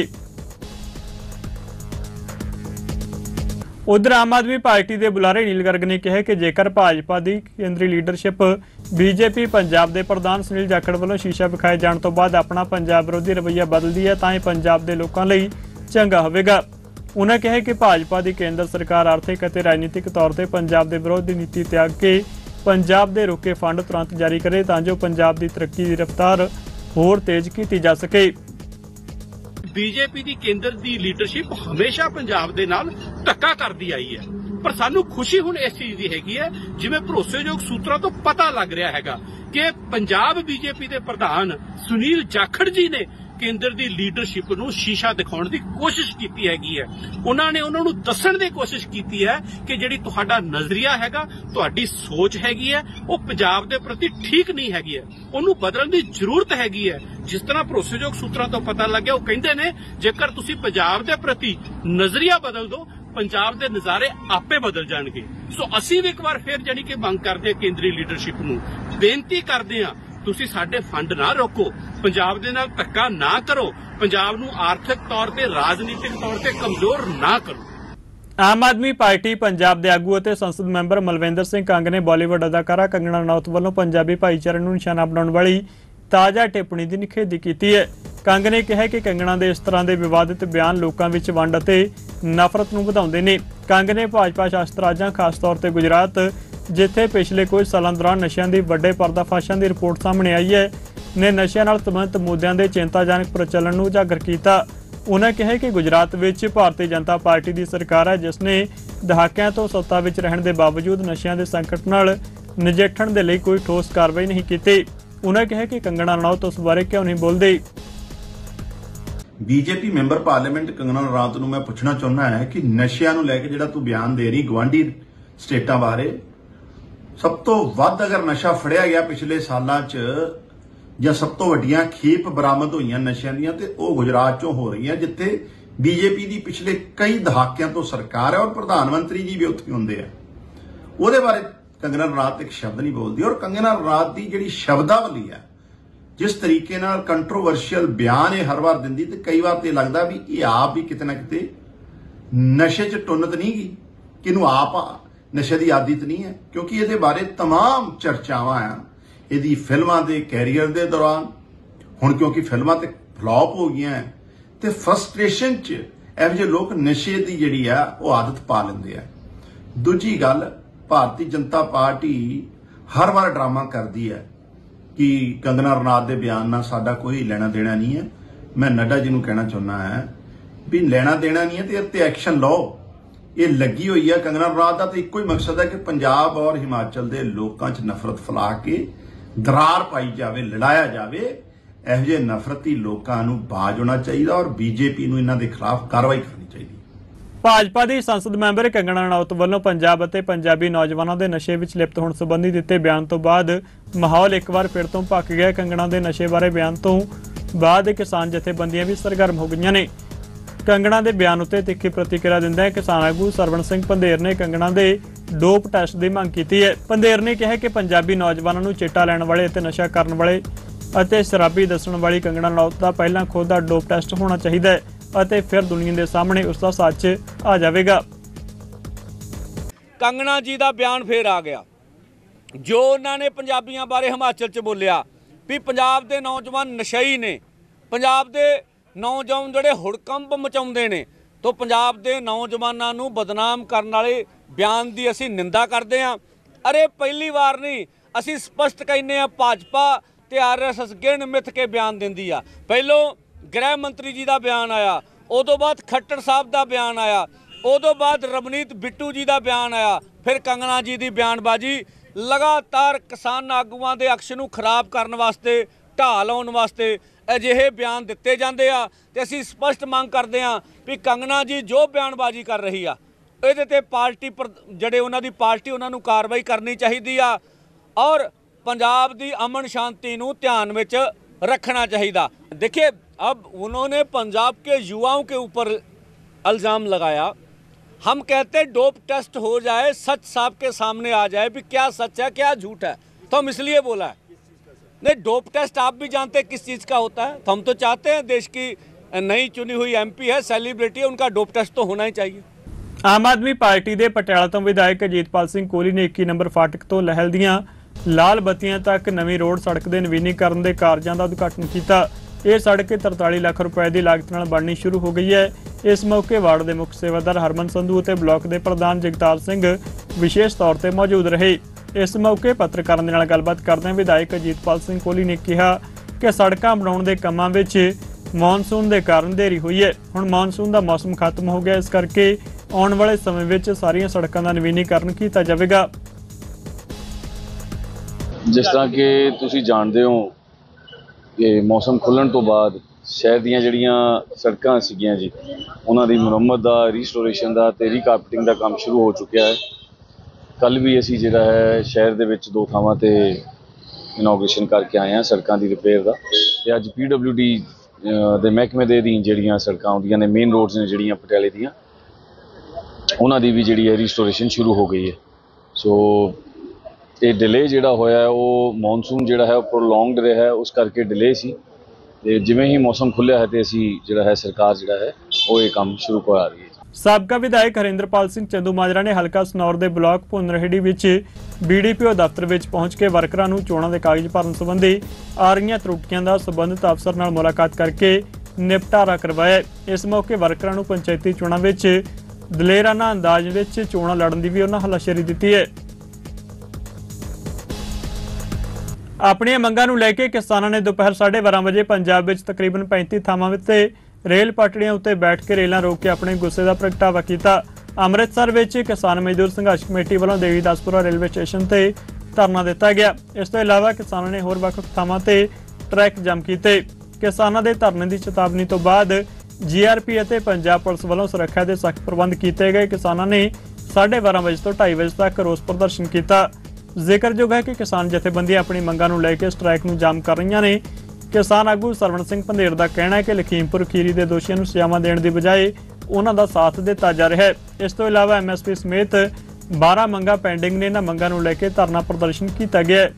उधर आम आदमी पार्टी के बुलारे नील गर्ग ने कहा कि जेकर भाजपा की केंद्रीय लीडरशिप बीजेपी पंजाब के प्रधान सुनील जाखड़ वालों शीशा विखाए जाने तो बाद अपना पंजाब विरोधी रवैया बदलती है, तां पंजाब के लोगों लई चंगा होवेगा। उन्होंने कहा कि भाजपा की केंद्र सरकार आर्थिक और राजनीतिक तौर पर पंजाब के विरोध की नीति त्याग के पंजाब के रुके फंड तुरंत जारी करे तां जो पंजाब की तरक्की की रफ्तार होर तेज की जा सके। बीजेपी की केंद्र की लीडरशिप हमेशा पंजाब दे नाल धक्का करती आई है, पर सानू खुशी हुण इस चीज की हैगी है, जिवें भरोसेयोग सूत्रां तो पता लग रहा हैगा कि पंजाब बीजेपी के प्रधान सुनील जाखड़ जी ने केंद्र की लीडरशिप नूं शीशा दिखाउण दी कोशिश कीती हैगी है। उन्होंने उन्होंने दस्सण दी कोशिश कीती है कि जिहड़ी तुहाडा नजरिया हैगा, तुहाडी सोच हैगी है, वो पंजाब दे प्रति ठीक नहीं हैगी है, उन्होंने बदलण दी जरूरत हैगी है। जिस तरह भरोसेयोग सूत्रां तो पता लग गया, वो कहिंदे ने जेकर तुसीं पंजाब दे प्रति नजरिया बदल दो, पंजाब दे नज़ारे आपे बदल जाणगे। सो असीं भी एक बार फिर जानी कि मंग करदे केंद्रीय लीडरशिप नूं बेनती करदे हां ਤੁਸੀਂ ਸਾਡੇ ਫੰਡ ਨਾ ਰੋਕੋ, ਪੰਜਾਬ ਦੇ ਨਾਲ ਧੱਕਾ ਨਾ ਕਰੋ, ਪੰਜਾਬ ਨੂੰ ਆਰਥਿਕ ਤੌਰ ਤੇ ਰਾਜਨੀਤਿਕ ਤੌਰ ਤੇ ਕਮਜ਼ੋਰ ਨਾ ਕਰੋ। ਆਮ ਆਦਮੀ ਪਾਰਟੀ ਪੰਜਾਬ ਦੇ ਆਗੂ ਅਤੇ ਸੰਸਦ ਮੈਂਬਰ ਮਲਵਿੰਦਰ ਸਿੰਘ ਕੰਗ ਨੇ ਬਾਲੀਵੁੱਡ ਅਦਾਕਾਰਾ ਕੰਗਣਾ ਰਣੌਤ ਵੱਲੋਂ ਪੰਜਾਬੀ ਭਾਈਚਾਰੇ ਨੂੰ ਨਿਸ਼ਾਨਾ ਬਣਾਉਣ ਵਾਲੀ ਤਾਜ਼ਾ ਟਿੱਪਣੀ ਦੀ ਨਿਖੇਧੀ ਕੀਤੀ ਹੈ। ਕੰਗ ਨੇ ਕਿਹਾ ਕਿ ਕੰਗਣਾ ਦੇ ਇਸ ਤਰ੍ਹਾਂ ਦੇ ਵਿਵਾਦਿਤ ਬਿਆਨ ਲੋਕਾਂ ਵਿੱਚ ਵੰਡ ਅਤੇ ਨਫ਼ਰਤ ਨੂੰ ਵਧਾਉਂਦੇ ਨੇ। ਕੰਗ ਨੇ ਭਾਜਪਾ ਸ਼ਾਸਤ ਰਾਜਾਂ ਖਾਸ ਤੌਰ ਤੇ ਗੁਜਰਾਤ, ਜਿੱਥੇ ਪਿਛਲੇ ਕੁਝ ਸਾਲਾਂ ਦੌਰਾਨ ਨਸ਼ਿਆਂ ਦੀ ਵੱਡੇ ਪਰਦਾਫਾਸ਼ਾਂ ਦੀ ਰਿਪੋਰਟ ਸਾਹਮਣੇ ਆਈ ਹੈ, ਨੇ ਨਸ਼ਿਆਂ ਨਾਲ ਸੰਬੰਧਿਤ ਮੁੱਦਿਆਂ ਦੇ ਚਿੰਤਾਜਨਕ ਪ੍ਰਚਲਨ ਨੂੰ ਉਜਾਗਰ ਕੀਤਾ। ਉਨ੍ਹਾਂ ਕਿਹਾ ਕਿ ਗੁਜਰਾਤ ਵਿੱਚ ਭਾਰਤੀ ਜਨਤਾ ਪਾਰਟੀ ਦੀ ਸਰਕਾਰ ਹੈ, ਜਿਸ ਨੇ ਦਹਾਕਿਆਂ ਤੋਂ ਸੱਤਾ ਵਿੱਚ ਰਹਿਣ ਦੇ ਬਾਵਜੂਦ ਨਸ਼ਿਆਂ ਦੇ ਸੰਕਟ ਨਾਲ ਨਜਿੱਠਣ ਦੇ ਲਈ ਕੋਈ ਠੋਸ ਕਾਰਵਾਈ ਨਹੀਂ ਕੀਤੀ। ਉਨ੍ਹਾਂ ਕਿਹਾ ਕਿ ਕੰਗਣਾ ਰਣੌਤ ਉਸ ਬਾਰੇ ਕਿਉਂ ਨਹੀਂ ਬੋਲਦੇ। BJP member parliament Kangana Ranaut ਨੂੰ ਮੈਂ ਪੁੱਛਣਾ ਚਾਹੁੰਦਾ ਹਾਂ ਕਿ ਨਸ਼ਿਆਂ ਨੂੰ ਲੈ ਕੇ ਜਿਹੜਾ ਤੂੰ ਬਿਆਨ ਦੇ ਰਹੀ ਗਵਾਂਢੀ ਸਟੇਟਾਂ ਬਾਰੇ, ਸਭ ਤੋਂ ਵੱਧ ਅਗਰ ਨਸ਼ਾ ਫੜਿਆ ਗਿਆ ਪਿਛਲੇ ਸਾਲਾਂ 'ਚ ਜਾਂ ਸਭ ਤੋਂ ਵੱਡੀਆਂ ਖੇਪ ਬਰਾਮਦ ਹੋਈਆਂ ਨਸ਼ਿਆਂ ਦੀਆਂ ਤੇ ਉਹ ਗੁਜਰਾਤ 'ਚੋਂ ਹੋ ਰਹੀਆਂ, ਜਿੱਥੇ ਬੀਜੇਪੀ ਦੀ ਪਿਛਲੇ ਕਈ ਦਹਾਕਿਆਂ ਤੋਂ ਸਰਕਾਰ ਹੈ ਔਰ ਪ੍ਰਧਾਨ ਮੰਤਰੀ ਜੀ ਵੀ ਉੱਥੇ ਹੁੰਦੇ ਆ। ਉਹਦੇ ਬਾਰੇ ਕੰਗਣਾ ਰਣੌਤ ਇੱਕ ਸ਼ਬਦ ਨਹੀਂ ਬੋਲਦੀ। ਔਰ ਕੰਗਣਾ ਰਣੌਤ ਦੀ ਜਿਹੜੀ ਸ਼ਬਦਾਵਲੀ ਹੈ, ਜਿਸ ਤਰੀਕੇ ਨਾਲ ਕੰਟਰੋਵਰਸ਼ੀਅਲ ਬਿਆਨ ਇਹ ਹਰ ਵਾਰ ਦਿੰਦੀ, ਤੇ ਕਈ ਵਾਰ ਤੇ ਲੱਗਦਾ ਵੀ ਇਹ ਆਪ ਵੀ ਕਿਤੇ ਨਾ ਕਿਤੇ ਨਸ਼ੇ 'ਚ ਟੁੰਨਤ ਨਹੀਂ ਗਈ, ਕਿ ਇਹਨੂੰ ਆਪ ਨਸ਼ੇ ਦੀ ਆਦਤ ਨਹੀਂ ਹੈ, ਕਿਉਂਕਿ ਇਹਦੇ ਬਾਰੇ तमाम ਚਰਚਾਵਾਂ ਆ ਇਹਦੀ ਫਿਲਮਾਂ ਦੇ ਕੈਰੀਅਰ ਦੇ ਦੌਰਾਨ। ਹੁਣ ਕਿਉਂਕਿ ਫਿਲਮਾਂ ਤੇ ਫਲॉप ਹੋ ਗਈਆਂ ਤੇ ਫਰਸਟ੍ਰੇਸ਼ਨ 'ਚ ਇਹੋ ਜਿਹੇ ਲੋਕ ਨਸ਼ੇ ਦੀ ਜਿਹੜੀ ਆ ਉਹ ਆਦਤ ਪਾ ਲੈਂਦੇ ਆ। ਦੂਜੀ ਗੱਲ, ਭਾਰਤੀ ਜਨਤਾ ਪਾਰਟੀ ਹਰ ਵਾਰ ਡਰਾਮਾ ਕਰਦੀ ਹੈ ਕਿ ਕੰਗਣਾ ਰਣੌਤ ਦੇ ਬਿਆਨ ਨਾਲ ਸਾਡਾ ਕੋਈ ਲੈਣਾ ਦੇਣਾ ਨਹੀਂ ਹੈ। ਮੈਂ ਨੱਡਾ ਜੀ ਨੂੰ ਕਹਿਣਾ ਚਾਹੁੰਦਾ ਹਾਂ ਵੀ ਲੈਣਾ ਦੇਣਾ ਨਹੀਂ ਹੈ ਤੇ ਇਹ ਤੇ ਐਕਸ਼ਨ ਲਓ। ਇਹ ਲੱਗੀ ਹੋਈ ਹੈ ਕੰਗਣਾ ਰਣੌਤ ਦਾ ਤੇ ਇੱਕੋ ਹੀ ਮਕਸਦ ਹੈ ਕਿ ਪੰਜਾਬ ਔਰ ਹਿਮਾਚਲ ਦੇ ਲੋਕਾਂ 'ਚ ਨਫ਼ਰਤ ਫੈਲਾ ਕੇ ਦਰਾਰ ਪਾਈ ਜਾਵੇ, ਲੜਾਇਆ ਜਾਵੇ। ਇਹੋ ਜਿਹੇ ਨਫ਼ਰਤੀ ਲੋਕਾਂ ਨੂੰ ਬਾਜ਼ ਹੋਣਾ ਚਾਹੀਦਾ ਔਰ ਬੀਜੇਪੀ ਨੂੰ ਇਹਨਾਂ ਦੇ ਖਿਲਾਫ ਕਾਰਵਾਈ ਕਰਨੀ ਚਾਹੀਦੀ। ਭਾਜਪਾ ਦੀ ਸੰਸਦ ਮੈਂਬਰ ਕੰਗਣਾ ਰਣੌਤ ਵੱਲੋਂ ਪੰਜਾਬ ਅਤੇ ਪੰਜਾਬੀ ਨੌਜਵਾਨਾਂ ਦੇ ਨਸ਼ੇ ਵਿੱਚ ਲਿਪਤ ਹੋਣ ਸੰਬੰਧੀ ਦਿੱਤੇ ਬਿਆਨ ਤੋਂ ਬਾਅਦ ਮਾਹੌਲ ਇੱਕ ਵਾਰ ਫਿਰ ਤੋਂ ਭੱਕ ਗਿਆ। ਕੰਗਣਾ ਦੇ ਨਸ਼ੇ ਬਾਰੇ ਬਿਆਨ ਤੋਂ ਬਾਅਦ ਕਿਸਾਨ ਜਥੇਬੰਦੀਆਂ ਵੀ ਸਰਗਰਮ ਹੋ ਗਈਆਂ ਨੇ। ਕੰਗਣਾ ਦੇ ਬਿਆਨ ਉੱਤੇ ਤਿੱਖੀ ਪ੍ਰਤੀਕਿਰਿਆ ਦਿੰਦਿਆਂ ਕਿਸਾਨ ਆਗੂ ਸਰਵਣ ਸਿੰਘ ਪੰਧੇਰ ਨੇ ਕੰਗਣਾ ਦੇ ਡੋਪ ਟੈਸਟ ਦੀ ਮੰਗ ਕੀਤੀ ਹੈ। ਪੰਧੇਰ ਨੇ ਕਿਹਾ ਕਿ ਪੰਜਾਬੀ ਨੌਜਵਾਨਾਂ ਨੂੰ ਚਿੱਟਾ ਲੈਣ ਵਾਲੇ ਅਤੇ ਨਸ਼ਾ ਕਰਨ ਵਾਲੇ ਅਤੇ ਸ਼ਰਾਬੀ ਦੱਸਣ ਵਾਲੀ ਕੰਗਣਾ ਰਣੌਤ ਦਾ ਪਹਿਲਾਂ ਖੁਦ ਦਾ ਡੋਪ ਟੈਸਟ ਹੋਣਾ ਚਾਹੀਦਾ ਹੈ ਅਤੇ ਫਿਰ ਦੁਨੀਆ ਦੇ ਸਾਹਮਣੇ ਉਸ ਦਾ ਸੱਚ ਆ ਜਾਵੇਗਾ। ਕੰਗਣਾ ਜੀ ਦਾ ਬਿਆਨ ਫੇਰ ਆ ਗਿਆ, ਜੋ ਉਹਨਾਂ ਨੇ ਪੰਜਾਬੀਆਂ ਬਾਰੇ ਹਿਮਾਚਲ 'ਚ ਬੋਲਿਆ ਵੀ ਪੰਜਾਬ ਦੇ ਨੌਜਵਾਨ ਨਸ਼ਈ ਨੇ, ਪੰਜਾਬ ਦੇ ਨੌਜਵਾਨ ਜਿਹੜੇ ਹੁੜਕੰਪ ਮਚਾਉਂਦੇ ਨੇ, ਤੋਂ ਪੰਜਾਬ ਦੇ ਨੌਜਵਾਨਾਂ ਨੂੰ ਬਦਨਾਮ ਕਰਨ ਵਾਲੇ ਬਿਆਨ ਦੀ ਅਸੀਂ ਨਿੰਦਾ ਕਰਦੇ ਹਾਂ। ਅਰੇ ਪਹਿਲੀ ਵਾਰ ਨਹੀਂ, ਅਸੀਂ ਸਪਸ਼ਟ ਕਹਿੰਦੇ ਹਾਂ ਭਾਜਪਾ ਤੇ ਆਰਐਸਐਸ ਗਿਣ ਮਿੱਥ ਕੇ ਬਿਆਨ ਦਿੰਦੀ ਆ। ਪਹਿਲੋਂ ਗ੍ਰਹਿ ਮੰਤਰੀ ਜੀ ਦਾ ਬਿਆਨ ਆਇਆ, ਉਦੋਂ ਬਾਅਦ ਖੱਟੜ ਸਾਹਿਬ ਦਾ ਬਿਆਨ ਆਇਆ, ਉਦੋਂ ਬਾਅਦ ਰਵਨੀਤ ਬਿੱਟੂ ਜੀ ਦਾ ਬਿਆਨ ਆਇਆ, ਫਿਰ ਕੰਗਣਾ ਜੀ ਦੀ ਬਿਆਨਬਾਜ਼ੀ। ਲਗਾਤਾਰ ਕਿਸਾਨ ਆਗੂਆਂ ਦੇ ਅਕਸ਼ ਨੂੰ ਖਰਾਬ ਕਰਨ ਵਾਸਤੇ, ਢਾਹ ਲਾਉਣ ਵਾਸਤੇ ਅਜਿਹੇ ਬਿਆਨ ਦਿੱਤੇ ਜਾਂਦੇ ਆ। ਤੇ ਅਸੀਂ ਸਪਸ਼ਟ ਮੰਗ ਕਰਦੇ ਹਾਂ ਵੀ ਕੰਗਣਾ ਜੀ ਜੋ ਬਿਆਨਬਾਜ਼ੀ ਕਰ ਰਹੀ ਆ, ਇਹਦੇ ਤੇ ਪਾਰਟੀ ਜਿਹੜੇ ਉਹਨਾਂ ਦੀ ਪਾਰਟੀ ਉਹਨਾਂ ਨੂੰ ਕਾਰਵਾਈ ਕਰਨੀ ਚਾਹੀਦੀ ਆ ਔਰ पंजाब की अमन शांति नू ध्यान में रखना चाहिए। देखिए, अब उन्होंने पंजाब के युवाओं के ऊपर इल्ज़ाम लगाया। हम कहते डोप टेस्ट हो जाए, सच साहब के सामने आ जाए भी क्या सच है क्या झूठ है, तो हम इसलिए बोला है। नहीं, डोप टेस्ट आप भी जानते हैं किस चीज़ का होता है। तो हम तो चाहते हैं देश की नई चुनी हुई MP है, सेलिब्रिटी है, उनका डोप टेस्ट तो होना ही चाहिए। आम आदमी पार्टी के पटियाला तो विधायक अजीतपाल सिंह कोहली ने 21 नंबर फाटक तो लहल दियां लाल बत्तियां तक नवीं रोड सड़क के नवीनीकरण के कारजां का उद्घाटन किया। यह सड़क 43 लाख रुपए की लागत नाल बननी शुरू हो गई है। इस मौके वार्ड के मुख सेवादार हरमन संधू और ब्लॉक के प्रधान जगतार सिंह विशेष तौर पर मौजूद रहे। इस मौके पत्रकारों के नाल गलबात करदे विधायक अजीतपाल सिंह कोहली ने कहा कि सड़कां बनाउण दे कामां विच मानसून के कारण देरी हुई है। हुण मानसून का मौसम खत्म हो गया, इस करके आने वाले समय में सारियां सड़कों का नवीनीकरण किया जाएगा। जिस तरह के तुसी जानते हो कि मौसम खुलण तो बाद शहर दीयां जिहड़ियां सड़कां सीगियां जी, उन्हां दी मुरम्मत दा, रीस्टोरेशन दा ते रीकार्पेटिंग दा काम शुरू हो चुकिया है। कल भी असीं जिहड़ा है शहर दे विच 2 थावां ते इनॉग्रेशन करके आए हैं सड़कां दी रिपेयर दा। ते अज PWD दे महकमे दे अधीन जिहड़ियां सड़कां आउंदियां ने, मेन रोड्स ने जिहड़ियां पटियाले दीयां, उन्हां दी भी जिहड़ी है रीस्टोरेशन शुरू हो गई है। सो ਤੇ ਡਿਲੇ ਜਿਹੜਾ ਹੋਇਆ ਉਹ ਮੌਨਸੂਨ ਜਿਹੜਾ ਹੈ ਪ੍ਰੋਲੋਂਗਡ ਰਿਹਾ ਹੈ, ਉਸ ਕਰਕੇ ਡਿਲੇ ਸੀ। ਤੇ ਜਿਵੇਂ ਹੀ ਮੌਸਮ ਖੁੱਲਿਆ ਹੈ ਤੇ ਅਸੀਂ ਜਿਹੜਾ ਹੈ ਸਰਕਾਰ ਜਿਹੜਾ ਹੈ ਉਹ ਇਹ ਕੰਮ ਸ਼ੁਰੂ ਕਰਾ ਰਹੀ ਹੈ। ਸਾਬਕਾ ਵਿਧਾਇਕ ਹਰਿੰਦਰਪਾਲ ਸਿੰਘ ਚੰਦੂਮਾਜਰਾ ਨੇ ਹਲਕਾ ਸਨੌਰ ਦੇ ਬਲਾਕ ਭੁੰਨਰਹੇੜੀ ਵਿੱਚ BDPO ਦਫ਼ਤਰ ਵਿੱਚ ਪਹੁੰਚ ਕੇ ਵਰਕਰਾਂ ਨੂੰ ਚੋਣਾਂ ਦੇ ਕਾਗਜ਼ ਭਰਨ ਸੰਬੰਧੀ ਆ ਰਹੀਆਂ ਤਰੁੱਟੀਆਂ ਦਾ ਸਬੰਧਤ ਅਫਸਰ ਨਾਲ ਮੁਲਾਕਾਤ ਕਰਕੇ ਨਿਪਟਾਰਾ ਕਰਵਾਇਆ। ਇਸ ਮੌਕੇ ਵਰਕਰਾਂ ਨੂੰ ਪੰਚਾਇਤੀ ਚੋਣਾਂ ਵਿੱਚ ਦਲੇਰਾਨਾ ਅੰਦਾਜ਼ ਵਿੱਚ ਚੋਣਾਂ ਲੜਨ ਦੀ ਵੀ ਉਹਨਾਂ ਹਲਾਸ਼ੇਰੀ ਦਿੱਤੀ ਹੈ। ਆਪਣੀਆਂ ਮੰਗਾਂ ਨੂੰ ਲੈ ਕੇ ਕਿਸਾਨਾਂ ਨੇ ਦੁਪਹਿਰ 12:30 ਵਜੇ ਪੰਜਾਬ ਵਿੱਚ ਤਕਰੀਬਨ 35 ਥਾਵਾਂ ਉੱਤੇ ਰੇਲ ਪਟੜੀਆਂ ਉੱਤੇ ਬੈਠ ਕੇ ਰੇਲਾਂ ਰੋਕ ਕੇ ਆਪਣੇ ਗੁੱਸੇ ਦਾ ਪ੍ਰਗਟਾਵਾ ਕੀਤਾ। ਅੰਮ੍ਰਿਤਸਰ ਵਿੱਚ ਕਿਸਾਨ ਮਜ਼ਦੂਰ ਸੰਘਰਸ਼ ਕਮੇਟੀ ਵੱਲੋਂ ਦੇਵੀਦਾਸਪੁਰਾ ਰੇਲਵੇ ਸਟੇਸ਼ਨ ਤੇ ਧਰਨਾ ਦਿੱਤਾ ਗਿਆ। ਇਸ ਤੋਂ ਇਲਾਵਾ ਕਿਸਾਨਾਂ ਨੇ ਹੋਰ ਵੱਖ-ਵੱਖ ਥਾਵਾਂ ਤੇ ਟਰੈਕ ਜਾਮ ਕੀਤੇ। ਕਿਸਾਨਾਂ ਦੇ ਧਰਨੇ ਦੀ ਚੇਤਾਵਨੀ ਤੋਂ ਬਾਅਦ GRP ਅਤੇ ਪੰਜਾਬ ਪੁਲਿਸ ਵੱਲੋਂ ਸੁਰੱਖਿਆ ਦੇ ਸਖਤ ਪ੍ਰਬੰਧ ਕੀਤੇ ਗਏ। ਕਿਸਾਨਾਂ ਨੇ 12:30 ਵਜੇ ਤੋਂ 2:30 ਵਜੇ ਤੱਕ ਰੋਸ ਪ੍ਰਦਰਸ਼ਨ ਕੀਤਾ। ਜ਼ਿਕਰਯੋਗ ਹੈ ਕਿ ਕਿਸਾਨ ਜਥੇਬੰਦੀਆਂ ਆਪਣੀ ਮੰਗਾਂ ਨੂੰ ਲੈ ਕੇ ਸਟ੍ਰਾਈਕ ਨੂੰ ਜਾਮ ਕਰ ਰਹੀਆਂ ਨੇ। ਕਿਸਾਨ ਆਗੂ ਸਰਵਣ ਸਿੰਘ ਪੰਧੇਰ ਦਾ ਕਹਿਣਾ ਹੈ ਕਿ ਲਖੀਮਪੁਰ ਖੀਰੀ ਦੇ ਦੋਸ਼ੀਆਂ ਨੂੰ ਸਜ਼ਾਵਾਂ ਦੇਣ ਦੀ ਬਜਾਏ ਉਹਨਾਂ ਦਾ ਸਾਥ ਦਿੱਤਾ ਜਾ ਰਿਹਾ ਹੈ। ਇਸ ਤੋਂ ਇਲਾਵਾ MSP ਸਮੇਤ 12 ਮੰਗਾਂ ਪੈਂਡਿੰਗ ਨੇ। ਇਹਨਾਂ ਮੰਗਾਂ ਨੂੰ ਲੈ ਕੇ ਧਰਨਾ ਪ੍ਰਦਰਸ਼ਨ ਕੀਤਾ ਗਿਆ ਹੈ।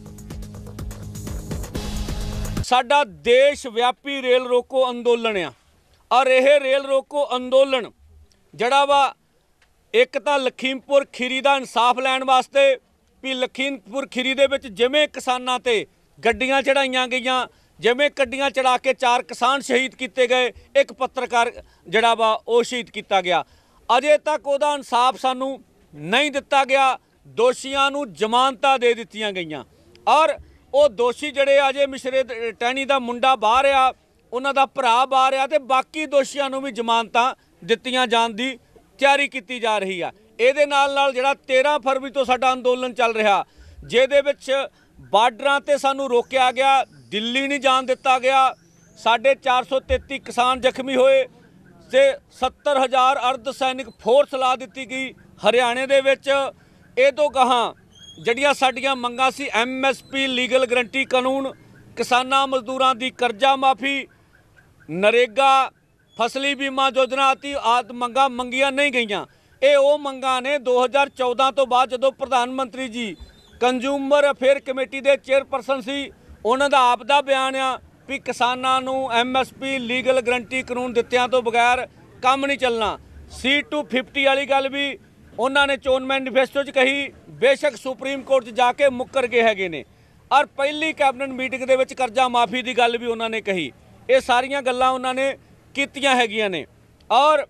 ਸਾਡਾ ਦੇਸ਼ ਵਿਆਪੀ ਰੇਲ ਰੋਕੋ ਅੰਦੋਲਨ ਆ, ਔਰ ਇਹ ਰੇਲ ਰੋਕੋ ਅੰਦੋਲਨ ਜਿਹੜਾ ਵਾ ਇੱਕ ਤਾਂ ਲਖੀਮਪੁਰ ਖੀਰੀ ਦਾ ਇਨਸਾਫ ਲੈਣ ਵਾਸਤੇ ਵੀ ਲਖੀਮਪੁਰ ਖੀਰੀ ਦੇ ਵਿੱਚ ਜਿਵੇਂ ਕਿਸਾਨਾਂ ਤੇ ਗੱਡੀਆਂ ਚੜਾਈਆਂ ਗਈਆਂ, ਜਿਵੇਂ ਗੱਡੀਆਂ ਚੜਾ ਕੇ 4 ਕਿਸਾਨ ਸ਼ਹੀਦ ਕੀਤੇ ਗਏ, ਇੱਕ ਪੱਤਰਕਾਰ ਜਿਹੜਾ ਵਾ ਉਹ ਸ਼ਹੀਦ ਕੀਤਾ ਗਿਆ, ਅਜੇ ਤੱਕ ਉਹਦਾ ਇਨਸਾਫ ਸਾਨੂੰ ਨਹੀਂ ਦਿੱਤਾ ਗਿਆ। ਦੋਸ਼ੀਆਂ ਨੂੰ ਜ਼ਮਾਨਤਾਂ ਦੇ ਦਿੱਤੀਆਂ ਗਈਆਂ, ਔਰ ਉਹ ਦੋਸ਼ੀ ਜਿਹੜੇ ਅਜੇ ਮਿਸ਼ਰੇ ਟਹਿਣੀ ਦਾ ਮੁੰਡਾ ਬਾਹਰ ਆ, ਉਹਨਾਂ ਦਾ ਭਰਾ ਬਾਹਰ ਆ, ਤੇ ਬਾਕੀ ਦੋਸ਼ੀਆਂ ਨੂੰ ਵੀ ਜ਼ਮਾਨਤਾਂ ਦਿੱਤੀਆਂ ਜਾਣ ਦੀ ਤਿਆਰੀ ਕੀਤੀ ਜਾ ਰਹੀ ਆ। ਇਹਦੇ ਨਾਲ ਜਿਹੜਾ 13 ਫਰਵਰੀ ਤੋਂ ਸਾਡਾ ਅੰਦੋਲਨ ਚੱਲ ਰਿਹਾ, ਜਿਹਦੇ ਵਿੱਚ ਬਾਰਡਰਾਂ ਤੇ ਸਾਨੂੰ ਰੋਕਿਆ ਗਿਆ, ਦਿੱਲੀ ਨਹੀਂ ਜਾਣ ਦਿੱਤਾ ਗਿਆ, ਸਾਡੇ 433 ਕਿਸਾਨ ਜ਼ਖਮੀ ਹੋਏ ਤੇ 70,000 ਅਰਧ ਸੈਨਿਕ ਫੋਰਸ ਲਾ ਦਿੱਤੀ ਗਈ ਹਰਿਆਣੇ ਦੇ ਵਿੱਚ। ਇਹ ਤੋਂ ਗਾਹਾਂ ਜਿਹੜੀਆਂ ਸਾਡੀਆਂ ਮੰਗਾਂ ਸੀ, MSP ਲੀਗਲ ਗਰੰਟੀ ਕਾਨੂੰਨ, ਕਿਸਾਨਾਂ ਮਜ਼ਦੂਰਾਂ ਦੀ ਕਰਜ਼ਾ ਮਾਫੀ, ਨਰੇਗਾ, ਫਸਲੀ ਬੀਮਾ ਯੋਜਨਾ ਆਦਿ ਮੰਗਾਂ ਮੰਗੀਆਂ ਨਹੀਂ ਗਈਆਂ। ਇਹ ਉਹ ਮੰਗਾਂ ਨੇ 2014 ਤੋਂ ਬਾਅਦ ਜਦੋਂ ਪ੍ਰਧਾਨ ਮੰਤਰੀ ਜੀ ਕੰਜ਼ਿਊਮਰ ਅਫੇਅਰ ਕਮੇਟੀ ਦੇ ਚੇਅਰਪਰਸਨ ਸੀ, ਉਹਨਾਂ ਦਾ ਆਪ ਦਾ ਬਿਆਨ ਆ ਵੀ ਕਿਸਾਨਾਂ ਨੂੰ MSP ਲੀਗਲ ਗਰੰਟੀ ਕਾਨੂੰਨ ਦਿੱਤਿਆਂ ਤੋਂ ਬਗੈਰ ਕੰਮ ਨਹੀਂ ਚੱਲਣਾ। C250 ਵਾਲੀ ਗੱਲ ਵੀ ਉਹਨਾਂ ਨੇ ਚੋਣ ਮੈਨੀਫੈਸਟੋ 'ਚ ਕਹੀ, ਬੇਸ਼ੱਕ ਸੁਪਰੀਮ ਕੋਰਟ 'ਚ ਜਾ ਕੇ ਮੁੱਕਰ ਗਏ ਹੈਗੇ ਨੇ, ਔਰ ਪਹਿਲੀ ਕੈਬਨਿਟ ਮੀਟਿੰਗ ਦੇ ਵਿੱਚ ਕਰਜ਼ਾ ਮਾਫੀ ਦੀ ਗੱਲ ਵੀ ਉਹਨਾਂ ਨੇ ਕਹੀ। ਇਹ ਸਾਰੀਆਂ ਗੱਲਾਂ ਉਹਨਾਂ ਨੇ ਕੀਤੀਆਂ ਹੈਗੀਆਂ ਨੇ, ਔਰ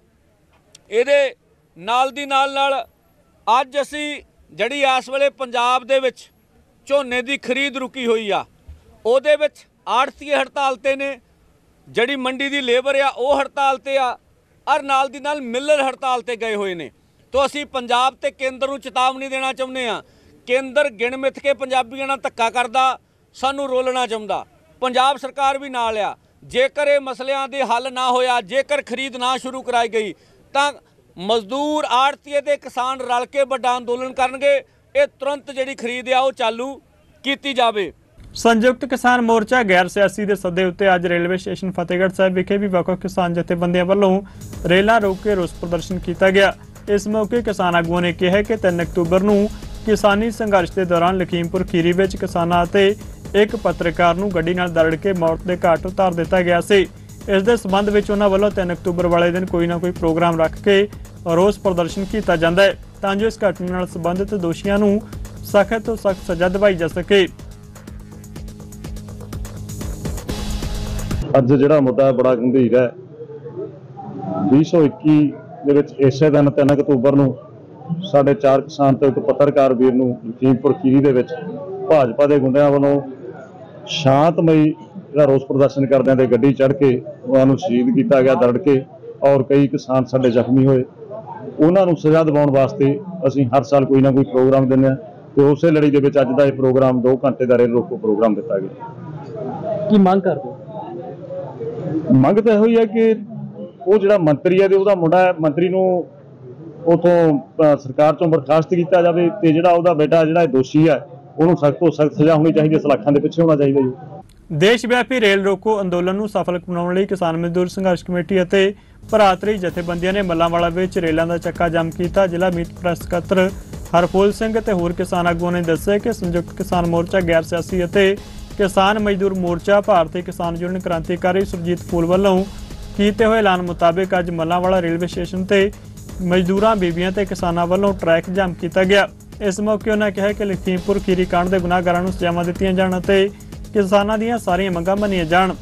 ਇਹਦੇ ਨਾਲ ਦੀ ਨਾਲ ਅੱਜ ਅਸੀਂ ਜਿਹੜੀ ਇਸ ਵੇਲੇ ਪੰਜਾਬ ਦੇ ਵਿੱਚ ਝੋਨੇ ਦੀ ਖਰੀਦ ਰੁਕੀ ਹੋਈ ਆ, ਉਹਦੇ ਵਿੱਚ ਆੜਤੀਏ ਹੜਤਾਲ ਤੇ ਨੇ, ਜਿਹੜੀ ਮੰਡੀ ਦੀ ਲੇਬਰ ਆ ਉਹ ਹੜਤਾਲ ਤੇ ਆ, ਔਰ ਨਾਲ ਦੀ ਨਾਲ ਮਿਲਰ ਹੜਤਾਲ ਤੇ ਗਏ ਹੋਏ ਨੇ। तो असी पंजाब ते केंद्र नूं चेतावनी देना चाहुंदे आ, केंद्र गिण मिथ के पंजाबियों नाल धक्का करदा, सानूं रोलना चाहुंदा। पंजाब सरकार भी नाल आ, जेकर ये मसलियां दे हल ना होया, जेकर खरीद ना शुरू कराई गई तां मजदूर आड़तीए ते किसान रल के वड्डा अंदोलन करनगे। ये तुरंत जिहड़ी खरीद आ वो चालू कीती जावे। संयुक्त किसान मोर्चा गैर सियासी के सदे उत्ते अज रेलवे स्टेशन फतेहगढ़ साहिब विखे भी वख किसान जथेबंदियां वल्लों रेलां रोक के रोस प्रदर्शन किया गया। इस मौके किसान आगुओं ने कहा कि 3 अक्तूबर नूं किसानी संघर्ष के दौरान लखीमपुर खीरी विच किसानां ते एक पत्रकार नूं गड्डी नाल दरड़ के मौत के घाट उतार दिता गया सी। इस दे संबंध विच उन्हां वल्लों 3 अक्तूबर वाले दिन कोई ना कोई प्रोग्राम रख के रोस प्रदर्शन किया जाता है तां जो इस घटना नाल संबंधित दोषियों नूं सख्त तो सख्त सज़ा दिवाई जा सके। ਅੱਜ ਜਿਹੜਾ ਮੁੱਦਾ ਬੜਾ ਗੰਭੀਰ ਹੈ। 2021 ਦੇ ਵਿੱਚ ਇਸੇ ਦਿਨ 3 ਅਕਤੂਬਰ ਨੂੰ ਸਾਡੇ 4 ਕਿਸਾਨ ਤੇ ਇੱਕ ਪੱਤਰਕਾਰ ਵੀਰ ਨੂੰ ਲਖੀਮਪੁਰ ਖੀਰੀ ਦੇ ਵਿੱਚ ਭਾਜਪਾ ਦੇ ਗੁੰਡਿਆਂ ਵੱਲੋਂ ਸ਼ਾਂਤਮਈ ਜਿਹੜਾ ਰੋਸ ਪ੍ਰਦਰਸ਼ਨ ਕਰਦਿਆਂ ਤੇ ਗੱਡੀ ਚੜ੍ਹ ਕੇ ਉਹਨਾਂ ਨੂੰ ਸ਼ਹੀਦ ਕੀਤਾ ਗਿਆ ਦਰੜ ਕੇ, ਔਰ ਕਈ ਕਿਸਾਨ ਸਾਡੇ ਜ਼ਖਮੀ ਹੋਏ। ਉਹਨਾਂ ਨੂੰ ਸਜ਼ਾ ਦਿਵਾਉਣ ਵਾਸਤੇ ਅਸੀਂ ਹਰ ਸਾਲ ਕੋਈ ਨਾ ਕੋਈ ਪ੍ਰੋਗਰਾਮ ਦਿੰਦੇ ਹਾਂ ਤੇ ਉਸੇ ਲੜੀ ਦੇ ਵਿੱਚ ਅੱਜ ਦਾ ਇਹ ਪ੍ਰੋਗਰਾਮ 2 ਘੰਟੇ ਦਾ ਰੇਲ ਰੋਕੋ ਪ੍ਰੋਗਰਾਮ ਦਿੱਤਾ ਗਿਆ। ਕੀ ਮੰਗ ਕਰਦੇ ਹੋ? ਮੰਗ ਤਾਂ ਇਹੋ ਹੀ ਹੈ ਕਿ ਉਹ ਜਿਹੜਾ ਮੰਤਰੀ ਹੈ ਤੇ ਉਹਦਾ ਮੁੰਡਾ ਮੰਤਰੀ ਨੂੰ ਉਥੋਂ ਸਰਕਾਰ ਤੋਂ ਬਰਖਾਸਤ ਕੀਤਾ ਜਾਵੇ ਤੇ ਜਿਹੜਾ ਉਹਦਾ ਬੇਟਾ ਜਿਹੜਾ ਦੋਸ਼ੀ ਹੈ ਉਹਨੂੰ ਸਖਤ ਤੋਂ ਸਖਤ ਸਜ਼ਾ ਹੋਣੀ ਚਾਹੀਦੀ ਹੈ। ਸਲਾਖਾਂ ਦੇ ਪਿੱਛੇ ਹੋਣਾ ਚਾਹੀਦਾ ਜੀ। देश व्यापी रेल रोको अंदोलन नूं सफल बनाउण लई किसान मजदूर संघर्ष कमेटी ਅਤੇ ਭਰਾਤਰੀ ਜਥੇਬੰਦੀਆਂ ਨੇ ਮੱਲਾਂਵਾਲਾ ਵਿੱਚ ਰੇਲਾਂ ਦਾ ਚੱਕਾ ਜਾਮ ਕੀਤਾ। ਜ਼ਿਲ੍ਹਾ ਮੀਤ ਪ੍ਰੈਸ ਸਕੱਤਰ ਹਰਪੂਲ ਸਿੰਘ ਤੇ ਹੋਰ ਕਿਸਾਨ ਆਗੂਆਂ ਨੇ ਦੱਸਿਆ ਕਿ ਸੰਯੁਕਤ ਕਿਸਾਨ ਮੋਰਚਾ, ਗੈਰ ਸਿਆਸੀ ਅਤੇ ਕਿਸਾਨ ਮਜ਼ਦੂਰ ਮੋਰਚਾ, ਭਾਰਤੀ ਕਿਸਾਨ ਯੂਨੀਅਨ ਕ੍ਰਾਂਤੀਕਾਰੀ ਸੁਰਜੀਤ ਫੂਲ ਵੱਲੋਂ ਕੀਤੇ ਹੋਏ ਐਲਾਨ ਮੁਤਾਬਿਕ ਅੱਜ ਮੱਲਾਂਵਾਲਾ ਰੇਲਵੇ ਸਟੇਸ਼ਨ ਤੇ ਮਜ਼ਦੂਰਾਂ, ਬੀਬੀਆਂ ਤੇ ਕਿਸਾਨਾਂ ਵੱਲੋਂ ਟਰੈਕ ਜਾਮ ਕੀਤਾ ਗਿਆ। ਇਸ ਮੌਕੇ ਉਹਨਾਂ ਕਿਹਾ ਕਿ ਲਖੀਮਪੁਰ ਖੀਰੀ ਕਾਂਡ ਦੇ ਗੁਨਾਹਗਾਰਾਂ ਨੂੰ ਸਜ਼ਾਵਾਂ ਦਿੱਤੀਆਂ ਜਾਣ ਅਤੇ ਕਿਸਾਨਾਂ ਦੀਆਂ ਸਾਰੀਆਂ ਮੰਗਾਂ ਮੰਨੀਆਂ ਜਾਣ।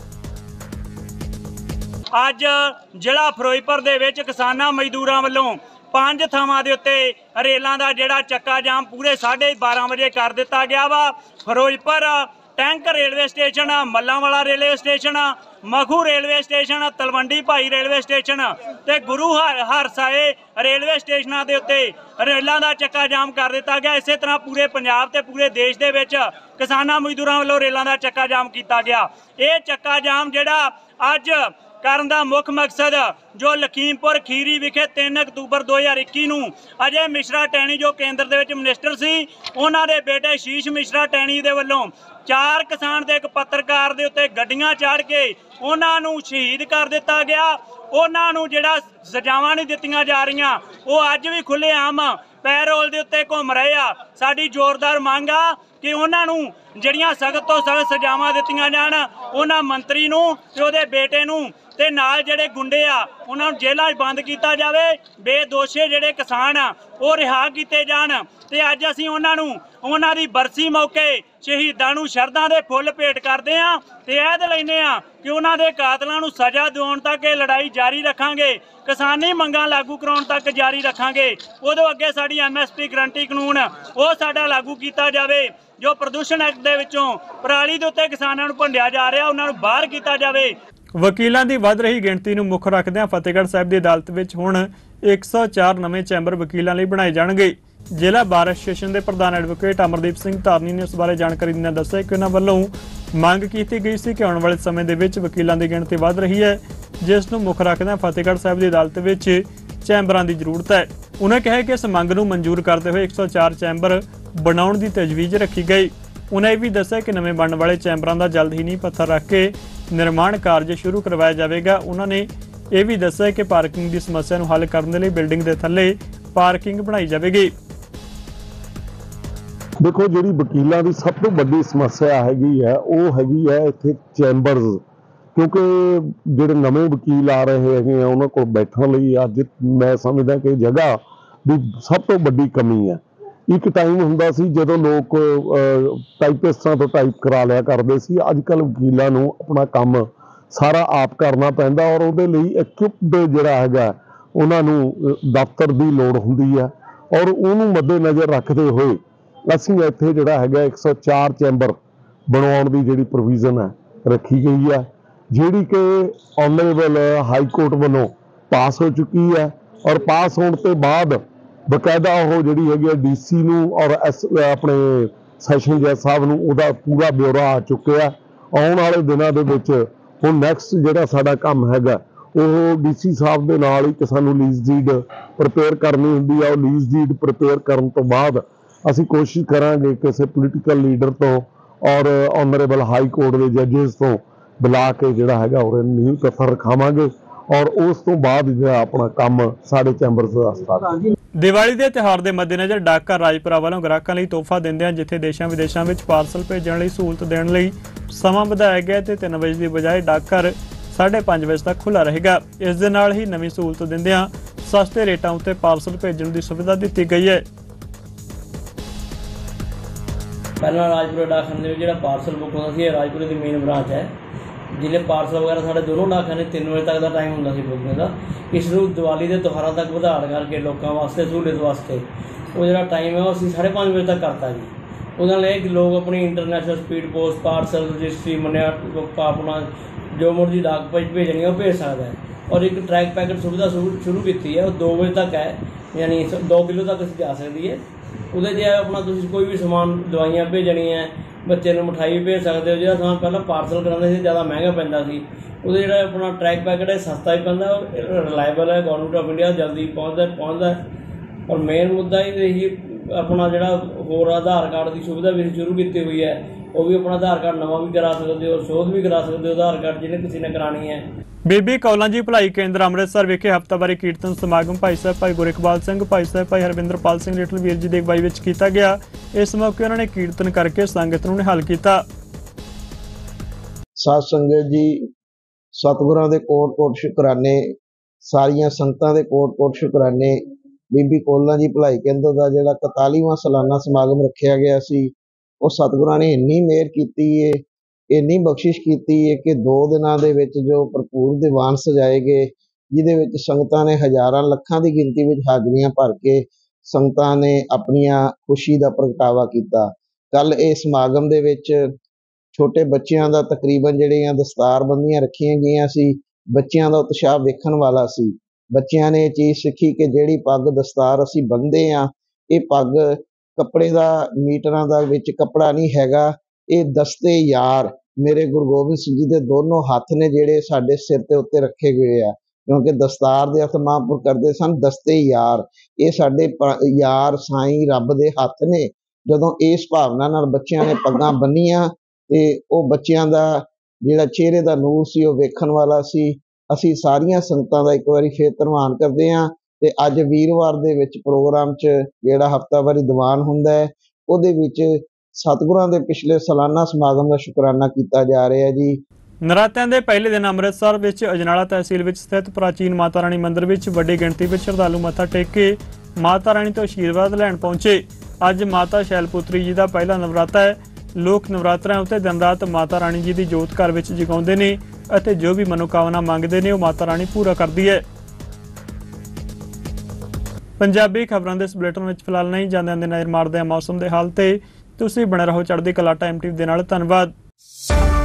ਅੱਜ ਜ਼ਿਲ੍ਹਾ ਫਿਰੋਜ਼ਪੁਰ ਦੇ ਵਿੱਚ ਕਿਸਾਨਾਂ ਮਜ਼ਦੂਰਾਂ ਵੱਲੋਂ 5 ਥਾਵਾਂ ਦੇ ਉੱਤੇ ਰੇਲਾਂ ਦਾ ਜਿਹੜਾ ਚੱਕਾ ਜਾਮ ਪੂਰੇ 12:30 ਵਜੇ ਕਰ ਦਿੱਤਾ ਗਿਆ ਵਾ। ਫਿਰੋਜ਼ਪੁਰ ਟੈਂਕ railway station, Mallanwala railway station, Makhu railway station, Talwandi Bhai railway station ਤੇ ਗੁਰੂ ਹਰਸਾਏ ਰੇਲਵੇ ਸਟੇਸ਼ਨਾਂ ਦੇ ਉੱਤੇ ਰੇਲਾਂ ਦਾ ਚੱਕਾ ਜਾਮ ਕਰ ਦਿੱਤਾ ਗਿਆ। ਇਸੇ ਤਰ੍ਹਾਂ ਪੂਰੇ ਪੰਜਾਬ ਤੇ ਪੂਰੇ ਦੇਸ਼ ਦੇ ਵਿੱਚ ਕਿਸਾਨਾਂ ਮਜ਼ਦੂਰਾਂ ਵੱਲੋਂ ਰੇਲਾਂ ਦਾ ਚੱਕਾ ਜਾਮ ਕੀਤਾ ਗਿਆ। ਇਹ ਚੱਕਾ ਜਾਮ ਜਿਹੜਾ ਅੱਜ ਕਰਨ ਦਾ ਮੁੱਖ ਮਕਸਦ ਜੋ ਲਖੀਮਪੁਰ ਖੀਰੀ ਵਿਖੇ 3 ਅਕਤੂਬਰ 2021 ਨੂੰ ਅਜੇ ਮਿਸ਼ਰਾ ਟੈਣੀ ਜੋ ਕੇਂਦਰ ਦੇ ਵਿੱਚ ਮਿਨਿਸਟਰ ਸੀ, ਉਹਨਾਂ ਦੇ ਬੇਟੇ ਸ਼ੀਸ਼ ਮਿਸ਼ਰਾ ਟੈਣੀ ਦੇ ਵੱਲੋਂ 4 ਕਿਸਾਨ ਤੇ ਇੱਕ ਪੱਤਰਕਾਰ ਦੇ ਉੱਤੇ ਗੱਡੀਆਂ ਚਾੜ ਕੇ ਉਹਨਾਂ ਨੂੰ ਸ਼ਹੀਦ ਕਰ ਦਿੱਤਾ ਗਿਆ। ਉਹਨਾਂ ਨੂੰ ਜਿਹੜਾ ਸਜ਼ਾਵਾਂ ਨਹੀਂ ਦਿੱਤੀਆਂ ਜਾ ਰਹੀਆਂ, ਉਹ ਅੱਜ ਵੀ ਖੁੱਲ੍ਹੇਆਮ ਪੈਰੋਲ ਦੇ ਉੱਤੇ ਘੁੰਮ ਰਹੇ ਆ। ਸਾਡੀ ਜ਼ੋਰਦਾਰ ਮੰਗ ਆ ਕਿ ਉਹਨਾਂ ਨੂੰ ਜਿਹੜੀਆਂ ਸਖਤ ਤੋਂ ਸਖਤ ਸਜ਼ਾਵਾਂ ਦਿੱਤੀਆਂ ਜਾਣ। ਉਹਨਾਂ ਮੰਤਰੀ ਨੂੰ ਤੇ ਉਹਦੇ ਬੇਟੇ ਨੂੰ ਤੇ ਨਾਲ ਜਿਹੜੇ ਗੁੰਡੇ ਆ ਉਹਨਾਂ ਨੂੰ ਜੇਲ੍ਹਾਂ 'ਚ ਬੰਦ ਕੀਤਾ ਜਾਵੇ। ਬੇਦੋਸ਼ੇ ਜਿਹੜੇ ਕਿਸਾਨ ਆ ਉਹ ਰਿਹਾ ਕੀਤੇ ਜਾਣ। ਤੇ ਅੱਜ ਅਸੀਂ ਉਹਨਾਂ ਦੀ ਬਰਸੀ ਮੌਕੇ ਸ਼ਹੀਦਾਂ ਨੂੰ ਸ਼ਰਧਾ ਦੇ ਫੁੱਲ ਭੇਟ ਕਰਦੇ ਆ ਤੇ ਇਹਦੇ ਲੈਨੇ ਆ ਕਿ ਉਹਨਾਂ ਦੇ ਕਾਤਲਾਂ ਨੂੰ ਸਜ਼ਾ ਦਿਵਾਉਣ ਤੱਕ ਇਹ ਲੜਾਈ ਜਾਰੀ ਰੱਖਾਂਗੇ। ਕਿਸਾਨੀ ਮੰਗਾਂ ਲਾਗੂ ਕਰਾਉਣ ਤੱਕ ਜਾਰੀ ਰੱਖਾਂਗੇ। ਉਦੋਂ ਅੱਗੇ ਸਾਡੀ MSP ਗਰੰਟੀ ਕਾਨੂੰਨ ਉਹ ਸਾਡਾ ਲਾਗੂ ਕੀਤਾ ਜਾਵੇ। ਜੋ ਪ੍ਰਦੂਸ਼ਣ ਐਕਟ ਦੇ ਵਿੱਚੋਂ ਪਰਾਲੀ ਦੇ ਉੱਤੇ ਕਿਸਾਨਾਂ ਨੂੰ ਭੰਡਿਆ ਜਾ ਰਿਹਾ, ਉਹਨਾਂ ਨੂੰ ਬਾਹਰ ਕੀਤਾ ਜਾਵੇ। ਵਕੀਲਾਂ ਦੀ ਵੱਧ ਰਹੀ ਗਿਣਤੀ ਨੂੰ ਮੁੱਖ ਰੱਖਦਿਆਂ ਫਤਿਹਗੜ੍ਹ ਸਾਹਿਬ ਦੀ ਅਦਾਲਤ ਵਿੱਚ ਹੁਣ 104 ਨਵੇਂ ਚੈਂਬਰ ਵਕੀਲਾਂ ਲਈ ਬਣਾਏ ਜਾਣਗੇ। ਜ਼ਿਲ੍ਹਾ ਬਾਰ ਐਸੋਸੀਏਸ਼ਨ ਦੇ ਪ੍ਰਧਾਨ ਐਡਵੋਕੇਟ ਅਮਰਦੀਪ ਸਿੰਘ ਧਾਰਨੀ ਨੇ ਇਸ ਬਾਰੇ ਜਾਣਕਾਰੀ ਦਿੰਦਿਆਂ ਦੱਸਿਆ ਕਿ ਉਹਨਾਂ ਵੱਲੋਂ ਮੰਗ ਕੀਤੀ ਗਈ ਸੀ ਕਿ ਆਉਣ ਵਾਲੇ ਸਮੇਂ ਦੇ ਵਿੱਚ ਵਕੀਲਾਂ ਦੀ ਗਿਣਤੀ ਵੱਧ ਰਹੀ ਹੈ, ਜਿਸ ਨੂੰ ਮੁੱਖ ਰੱਖਦਿਆਂ ਫਤਿਹਗੜ੍ਹ ਸਾਹਿਬ ਦੀ ਅਦਾਲਤ ਵਿੱਚ ਚੈਂਬਰਾਂ ਦੀ ਜ਼ਰੂਰਤ ਹੈ। ਉਹਨਾਂ ਕਿਹਾ ਕਿ ਇਸ ਮੰਗ ਨੂੰ ਮਨਜ਼ੂਰ ਕਰਦੇ ਹੋਏ 104 ਚੈਂਬਰ ਬਣਾਉਣ ਦੀ ਤਜਵੀਜ਼ ਰੱਖੀ ਗਈ। ਉਹਨਾਂ ਇਹ ਵੀ ਦੱਸਿਆ ਕਿ ਨਵੇਂ ਬਣਨ ਵਾਲੇ ਚੈਂਬਰਾਂ ਦਾ ਜਲਦ ਹੀ ਨੀਂਹ ਪੱਥਰ ਰੱਖ ਕੇ ਨਿਰਮਾਣ ਕਾਰਜ ਸ਼ੁਰੂ ਕਰਵਾਇਆ ਜਾਵੇਗਾ। ਉਹਨਾਂ ਨੇ ਇਹ ਵੀ ਦੱਸਿਆ ਕਿ ਪਾਰਕਿੰਗ ਦੀ ਸਮੱਸਿਆ ਨੂੰ ਹੱਲ ਕਰਨ ਦੇ ਲਈ ਬਿਲਡਿੰਗ ਦੇ ਥੱਲੇ ਪਾਰਕਿੰਗ ਬਣਾਈ ਜਾਵੇਗੀ। ਦੇਖੋ, ਜਿਹੜੀ ਵਕੀਲਾਂ ਦੀ ਸਭ ਤੋਂ ਵੱਡੀ ਸਮੱਸਿਆ ਹੈਗੀ ਹੈ ਉਹ ਹੈਗੀ ਹੈ ਇੱਥੇ ਚੈਂਬਰਸ, ਕਿਉਂਕਿ ਜਿਹੜੇ ਨਵੇਂ ਵਕੀਲ ਆ ਰਹੇ ਹੈਗੇ ਆ ਉਹਨਾਂ ਕੋਲ ਬੈਠਣ ਲਈ ਅੱਜ ਮੈਂ ਸਮਝਦਾ ਕਿ ਜਗ੍ਹਾ ਦੀ ਸਭ ਤੋਂ ਵੱਡੀ ਕਮੀ ਹੈ। ਇੱਕ ਟਾਈਮ ਹੁੰਦਾ ਸੀ ਜਦੋਂ ਲੋਕ ਟਾਈਪਿਸਟਾਂ ਤੋਂ ਟਾਈਪ ਕਰਾ ਲਿਆ ਕਰਦੇ ਸੀ। ਅੱਜ ਕੱਲ੍ਹ ਵਕੀਲਾਂ ਨੂੰ ਆਪਣਾ ਕੰਮ ਸਾਰਾ ਆਪ ਕਰਨਾ ਪੈਂਦਾ ਔਰ ਉਹਦੇ ਲਈ ਇਕਵਿਪਡ ਜਿਹੜਾ ਹੈਗਾ ਉਹਨਾਂ ਨੂੰ ਦਫ਼ਤਰ ਦੀ ਲੋੜ ਹੁੰਦੀ ਹੈ ਔਰ ਉਹਨੂੰ ਮੱਦੇਨਜ਼ਰ ਰੱਖਦੇ ਹੋਏ ਅਸੀਂ ਇੱਥੇ ਜਿਹੜਾ ਹੈਗਾ 104 ਚੈਂਬਰ ਬਣਾਉਣ ਦੀ ਜਿਹੜੀ ਪ੍ਰੋਵੀਜ਼ਨ ਹੈ ਰੱਖੀ ਗਈ ਹੈ, ਜਿਹੜੀ ਕਿ ਆਨਰੇਬਲ ਹਾਈ ਕੋਰਟ ਵੱਲੋਂ ਪਾਸ ਹੋ ਚੁੱਕੀ ਹੈ ਔਰ ਪਾਸ ਹੋਣ ਤੋਂ ਬਾਅਦ ਬਕਾਇਦਾ ਉਹ ਜਿਹੜੀ ਹੈਗੀ DC ਨੂੰ ਔਰ ਆਪਣੇ ਸੈਸ਼ਨ ਜੱਜ ਸਾਹਿਬ ਨੂੰ ਉਹਦਾ ਪੂਰਾ ਬਿਊਰਾ ਆ ਚੁੱਕਿਆ। ਆਉਣ ਵਾਲੇ ਦਿਨਾਂ ਦੇ ਵਿੱਚ ਹੁਣ ਨੈਕਸਟ ਜਿਹੜਾ ਸਾਡਾ ਕੰਮ ਹੈਗਾ ਉਹ DC ਸਾਹਿਬ ਦੇ ਨਾਲ ਹੀ ਸਾਨੂੰ ਲੀਜ਼ ਡੀਡ ਪ੍ਰਪੇਅਰ ਕਰਨੀ ਹੁੰਦੀ ਹੈ। ਉਹ ਲੀਜ਼ ਡੀਡ ਪ੍ਰਪੇਅਰ ਕਰਨ ਤੋਂ ਬਾਅਦ ਅਸੀਂ ਕੋਸ਼ਿਸ਼ ਕਰਾਂਗੇ ਕਿਸੇ ਪੋਲੀਟੀਕਲ ਲੀਡਰ ਤੋਂ ਔਰ ਆਨਰੇਬਲ ਹਾਈ ਕੋਰਟ ਦੇ ਜੱਜਿਸ ਤੋਂ ਬੁਲਾ ਕੇ ਜਿਹੜਾ ਹੈਗਾ ਉਹ ਨੀਂਹ ਪੱਥਰ ਰਖਾਵਾਂਗੇ ਔਰ ਉਸ ਤੋਂ ਬਾਅਦ ਜਿਹੜਾ ਆਪਣਾ ਕੰਮ ਸਾਡੇ ਚੈਂਬਰਸ ਦਾ ਸਟਾਰਟ। ਦੀਵਾਲੀ ਦੇ ਤਿਉਹਾਰ ਦੇ ਮੱਦੇਨਜ਼ਰ ਡਾਕਘਰ ਰਾਜਪੁਰਾ ਵੱਲੋਂ ਗ੍ਰਾਹਕਾਂ ਲਈ ਤੋਹਫਾ ਦਿੰਦਿਆਂ ਜਿੱਥੇ ਦੇਸ਼ਾਂ ਵਿਦੇਸ਼ਾਂ ਵਿੱਚ ਪਾਰਸਲ ਭੇਜਣ ਲਈ ਸਹੂਲਤ ਦੇਣ ਲਈ ਸਮਾਂ ਵਧਾਇਆ ਗਿਆ ਤੇ 3 ਵਜੇ ਦੀ ਬਜਾਏ ਡਾਕਘਰ 5:30 ਵਜੇ ਤੱਕ ਖੁੱਲ੍ਹਾ ਰਹੇਗਾ। ਇਸ ਦੇ ਨਾਲ ਹੀ ਨਵੀਂ ਸਹੂਲਤ ਦਿੰਦਿਆਂ ਸਸਤੇ ਰੇਟਾਂ ਉੱਤੇ ਪਾਰਸਲ ਭੇਜਣ ਦੀ ਸੁਵਿਧਾ ਦਿੱਤੀ ਗਈ ਹੈ। ਪਹਿਲਾਂ ਰਾਜਪੁਰਾ ਡਾਕਖਾਨੇ ਦੇ ਵਿੱਚ ਜਿਹੜਾ ਪਾਰਸਲ ਬੁੱਕ ਹੁੰਦਾ ਸੀ, ਇਹ ਰਾਜਪੁਰੇ ਦੀ ਮੇਨ ਬ੍ਰਾਂਚ ਹੈ। ਜਿਹੜੇ ਪਾਰਸਲ ਵਗੈਰਾ ਸਾਡੇ ਦੋਨੋਂ ਡਾਕਖਾਨੇ 3 ਵਜੇ ਤੱਕ ਦਾ ਟਾਈਮ ਹੁੰਦਾ ਸੀ ਬੁਕਿੰਗ ਦਾ। ਇਸ ਨੂੰ ਦੀਵਾਲੀ ਦੇ ਤਿਉਹਾਰਾਂ ਤੱਕ ਵਧਾ ਕਰਕੇ ਲੋਕਾਂ ਵਾਸਤੇ ਸਹੂਲਤ ਵਾਸਤੇ ਉਹ ਜਿਹੜਾ ਟਾਈਮ ਹੈ ਉਹ ਅਸੀਂ 5:30 ਵਜੇ ਤੱਕ ਕਰਤਾ ਜੀ। ਉਹਦੇ ਨਾਲ ਇਹ ਕਿ ਲੋਕ ਆਪਣੀ international speed post parcel registry ਮੰਨਿਆ ਆਪਣਾ ਜੋ ਮਰਜ਼ੀ ਡਾਕ ਭੇਜਣੀ ਉਹ ਭੇਜ ਸਕਦਾ ਹੈ। ਔਰ ਇੱਕ ਟਰੈਕ ਪੈਕਟ ਸੁਵਿਧਾ ਸ਼ੁਰੂ ਕੀਤੀ ਹੈ, ਉਹ 2 ਵਜੇ ਤੱਕ ਹੈ, ਯਾਨੀ 2 ਕਿਲੋ ਤੱਕ ਅਸੀਂ ਜਾ ਸਕਦੀ ਹੈ। ਉਹਦੇ 'ਚ ਆਪਣਾ ਤੁਸੀਂ ਕੋਈ ਵੀ ਸਮਾਨ ਦਵਾਈਆਂ ਭੇਜਣੀਆਂ, ਬੱਚੇ ਨੂੰ ਮਿਠਾਈ ਵੀ ਭੇਜ ਸਕਦੇ ਹੋ। ਜਿਹੜਾ ਸਮਾਨ ਪਹਿਲਾਂ ਪਾਰਸਲ ਕਰਾਉਂਦੇ ਸੀ ਜ਼ਿਆਦਾ ਮਹਿੰਗਾ ਪੈਂਦਾ ਸੀ, ਉਹਦੇ ਜਿਹੜਾ ਆਪਣਾ ਟਰੈਕ ਪੈਕਟ ਹੈ ਸਸਤਾ ਵੀ ਪੈਂਦਾ, ਰਿਲਾਇਬਲ ਹੈ, ਗਵਰਨਮੈਂਟ ਆਫ ਇੰਡੀਆ ਜਲਦੀ ਪਹੁੰਚਦਾ। ਔਰ ਮੇਨ ਮੁੱਦਾ ਇਹ ਆਪਣਾ ਜਿਹੜਾ ਹੋਰ ਆਧਾਰ ਕਾਰਡ ਦੀ ਸੁਵਿਧਾ ਵੀ ਸ਼ੁਰੂ ਕੀਤੀ ਹੋਈ ਹੈ ਉਹ ਵੀ ਆਪਣਾ ਆਧਾਰ ਕਾਰਡ ਨਵਾਂ ਵੀ ਕਰਾ ਸਕਦੇ ਹੋ, ਸ਼ੋਧ ਵੀ ਕਰਾ ਸਕਦੇ ਹੋ ਆਧਾਰ ਕਾਰਡ ਜਿਹਨੇ ਕਿਸੇ ਨੇ ਕਰਾਣੀ ਹੈ। ਬੀਬੀ ਕੌਲਾਂ ਜੀ ਭਲਾਈ ਕੇਂਦਰ ਅੰਮ੍ਰਿਤਸਰ ਵਿਖੇ ਹਫ਼ਤਾਵਾਰੀ ਕੀਰਤਨ ਸਮਾਗਮ ਭਾਈ ਸਾਹਿਬ ਭਾਈ ਗੁਰਇਕਬਾਲ ਸਿੰਘ, ਭਾਈ ਸਾਹਿਬ ਭਾਈ ਹਰਵਿੰਦਰਪਾਲ ਸਿੰਘ ਲਿਟਲ ਵੀਰ ਜੀ ਦੀ ਅਗਵਾਈ ਵਿੱਚ ਕੀਤਾ ਗਿਆ। ਇਸ ਮੌਕੇ ਉਹਨਾਂ ਨੇ ਕੀਰਤਨ ਕਰਕੇ ਸੰਗਤ ਨੂੰ ਨਿਹਾਲ ਕੀਤਾ। ਸਾਧ ਸੰਗਤ ਜੀ, ਸਤਿਗੁਰਾਂ ਦੇ ਕੋਟ-ਕੋਟ ਸ਼ੁਕਰਾਨੇ, ਸਾਰੀਆਂ ਸੰਗਤਾਂ ਦੇ ਕੋਟ-ਕੋਟ ਸ਼ੁਕਰਾਨੇ। ਬੀਬੀ ਕੌਲਾਂ ਜੀ ਭਲਾਈ ਕੇਂਦਰ ਦਾ ਜਿਹੜਾ 41ਵਾਂ ਸਾਲਾਨਾ ਸਮਾਗਮ ਰੱਖਿਆ ਗਿਆ ਸੀ, ਉਹ ਸਤਿਗੁਰਾਂ ਨੇ ਇੰਨੀ ਮਿਹਰ ਕੀਤੀ ਏ, ਇੰਨੀ ਬਖਸ਼ਿਸ਼ ਕੀਤੀ ਏ ਕਿ 2 ਦਿਨਾਂ ਦੇ ਵਿੱਚ ਜੋ ਭਰਪੂਰ ਦੀਵਾਨ ਸਜਾਏ ਗਏ, ਜਿਹਦੇ ਵਿੱਚ ਸੰਗਤਾਂ ਨੇ ਹਜ਼ਾਰਾਂ ਲੱਖਾਂ ਦੀ ਗਿਣਤੀ ਵਿੱਚ ਹਾਜ਼ਰੀਆਂ ਭਰ ਕੇ ਸੰਗਤਾਂ ਨੇ ਆਪਣੀਆਂ ਖੁਸ਼ੀ ਦਾ ਪ੍ਰਗਟਾਵਾ ਕੀਤਾ। ਕੱਲ ਇਹ ਸਮਾਗਮ ਦੇ ਵਿੱਚ ਛੋਟੇ ਬੱਚਿਆਂ ਦਾ ਤਕਰੀਬਨ ਜਿਹੜੀਆਂ ਦਸਤਾਰਬੰਦੀਆਂ ਰੱਖੀਆਂ ਗਈਆਂ ਸੀ, ਬੱਚਿਆਂ ਦਾ ਉਤਸ਼ਾਹ ਵੇਖਣ ਵਾਲਾ ਸੀ। ਬੱਚਿਆਂ ਨੇ ਇਹ ਚੀਜ਼ ਸਿੱਖੀ ਕਿ ਜਿਹੜੀ ਪੱਗ ਦਸਤਾਰ ਅਸੀਂ ਬੰਨ੍ਹਦੇ ਹਾਂ, ਇਹ ਪੱਗ ਕੱਪੜੇ ਦਾ ਮੀਟਰਾਂ ਦਾ ਵਿੱਚ ਕੱਪੜਾ ਨਹੀਂ ਹੈਗਾ, ਇਹ ਦਸਤੇ ਯਾਰ ਮੇਰੇ ਗੁਰੂ ਗੋਬਿੰਦ ਸਿੰਘ ਜੀ ਦੇ ਦੋਨੋਂ ਹੱਥ ਨੇ ਜਿਹੜੇ ਸਾਡੇ ਸਿਰ ਦੇ ਉੱਤੇ ਰੱਖੇ ਗਏ ਆ, ਕਿਉਂਕਿ ਦਸਤਾਰ ਦੇ ਹੱਥ ਮਹਾਂਪੁਰਖ ਕਰਦੇ ਸਨ। ਦਸਤੇ ਯਾਰ ਇਹ ਸਾਡੇ ਯਾਰ ਸਾਈਂ ਰੱਬ ਦੇ ਹੱਥ ਨੇ। ਜਦੋਂ ਇਸ ਭਾਵਨਾ ਨਾਲ ਬੱਚਿਆਂ ਨੇ ਪੱਗਾਂ ਬੰਨੀਆਂ ਤੇ ਉਹ ਬੱਚਿਆਂ ਦਾ ਜਿਹੜਾ ਚਿਹਰੇ ਦਾ ਨੂਰ ਸੀ ਉਹ ਵੇਖਣ ਵਾਲਾ ਸੀ। ਅਸੀਂ ਸਾਰੀਆਂ ਸੰਗਤਾਂ ਦਾ ਇੱਕ ਵਾਰੀ ਫੇਰ ਧੰਨਵਾਦ ਕਰਦੇ ਹਾਂ। ਤੇ ਅੱਜ ਵੀਰਵਾਰ ਦੇ ਵਿੱਚ ਪ੍ਰੋਗਰਾਮ 'ਚ ਜਿਹੜਾ ਹਫ਼ਤਾਵਾਰੀ ਦੀਵਾਨ ਹੁੰਦਾ ਹੈ, ਉਹਦੇ ਵਿੱਚ ਸਤਿਗੁਰਾਂ ਦੇ ਪਿਛਲੇ ਸਾਲਾਨਾ ਸਮਾਗਮ ਦਾ ਸ਼ੁਕਰਾਨਾ ਕੀਤਾ ਜਾ ਰਿਹਾ ਜੀ। ਨਰਾਤਿਆਂ ਦੇ ਪਹਿਲੇ ਦਿਨ ਅੰਮ੍ਰਿਤਸਰ ਵਿੱਚ ਅਜਨਾਲਾ ਤਹਿਸੀਲ ਵਿੱਚ ਸਥਿਤ ਪ੍ਰਾਚੀਨ ਮਾਤਾ ਰਾਣੀ ਮੰਦਿਰ ਵਿੱਚ ਵੱਡੀ ਗਿਣਤੀ ਵਿੱਚ ਸ਼ਰਧਾਲੂ ਮੱਥਾ ਟੇਕ ਕੇ ਮਾਤਾ ਰਾਣੀ ਤੋਂ ਆਸ਼ੀਰਵਾਦ ਲੈਣ ਪਹੁੰਚੇ। ਅੱਜ ਮਾਤਾ ਸ਼ੈਲਪੁੱਤਰੀ ਜੀ ਦਾ ਪਹਿਲਾ ਨਵਰਾਤਾ ਹੈ। ਲੋਕ ਨਵਰਾਤਰਿਆਂ ਉੱਤੇ ਦਿਨ ਰਾਤ ਮਾਤਾ ਰਾਣੀ ਜੀ ਦੀ ਜੋਤ ਘਰ ਵਿੱਚ ਜਗਾਉਂਦੇ ਨੇ ਅਤੇ ਜੋ ਵੀ ਮਨੋਕਾਮਨਾ ਮੰਗਦੇ ਨੇ ਉਹ ਮਾਤਾ ਰਾਣੀ ਪੂਰਾ ਕਰਦੀ ਹੈ। ਪੰਜਾਬੀ ਖਬਰਾਂ ਦੇ ਇਸ ਬੁਲੇਟਿਨ ਵਿੱਚ ਫਿਲਹਾਲ ਨਹੀਂ ਜਾਂਦੇ ਨਜ਼ਰ ਮਾਰਦੇ ਹਾਂ ਮੌਸਮ ਦੇ ਹਾਲ ਤੇ। ਤੁਸੀਂ ਬਣੇ ਰਹੋ ਚੜ੍ਹਦੀ ਕਲਾ ਟਾਈਮ ਟੀਵੀ ਦੇ ਨਾਲ। ਧੰਨਵਾਦ।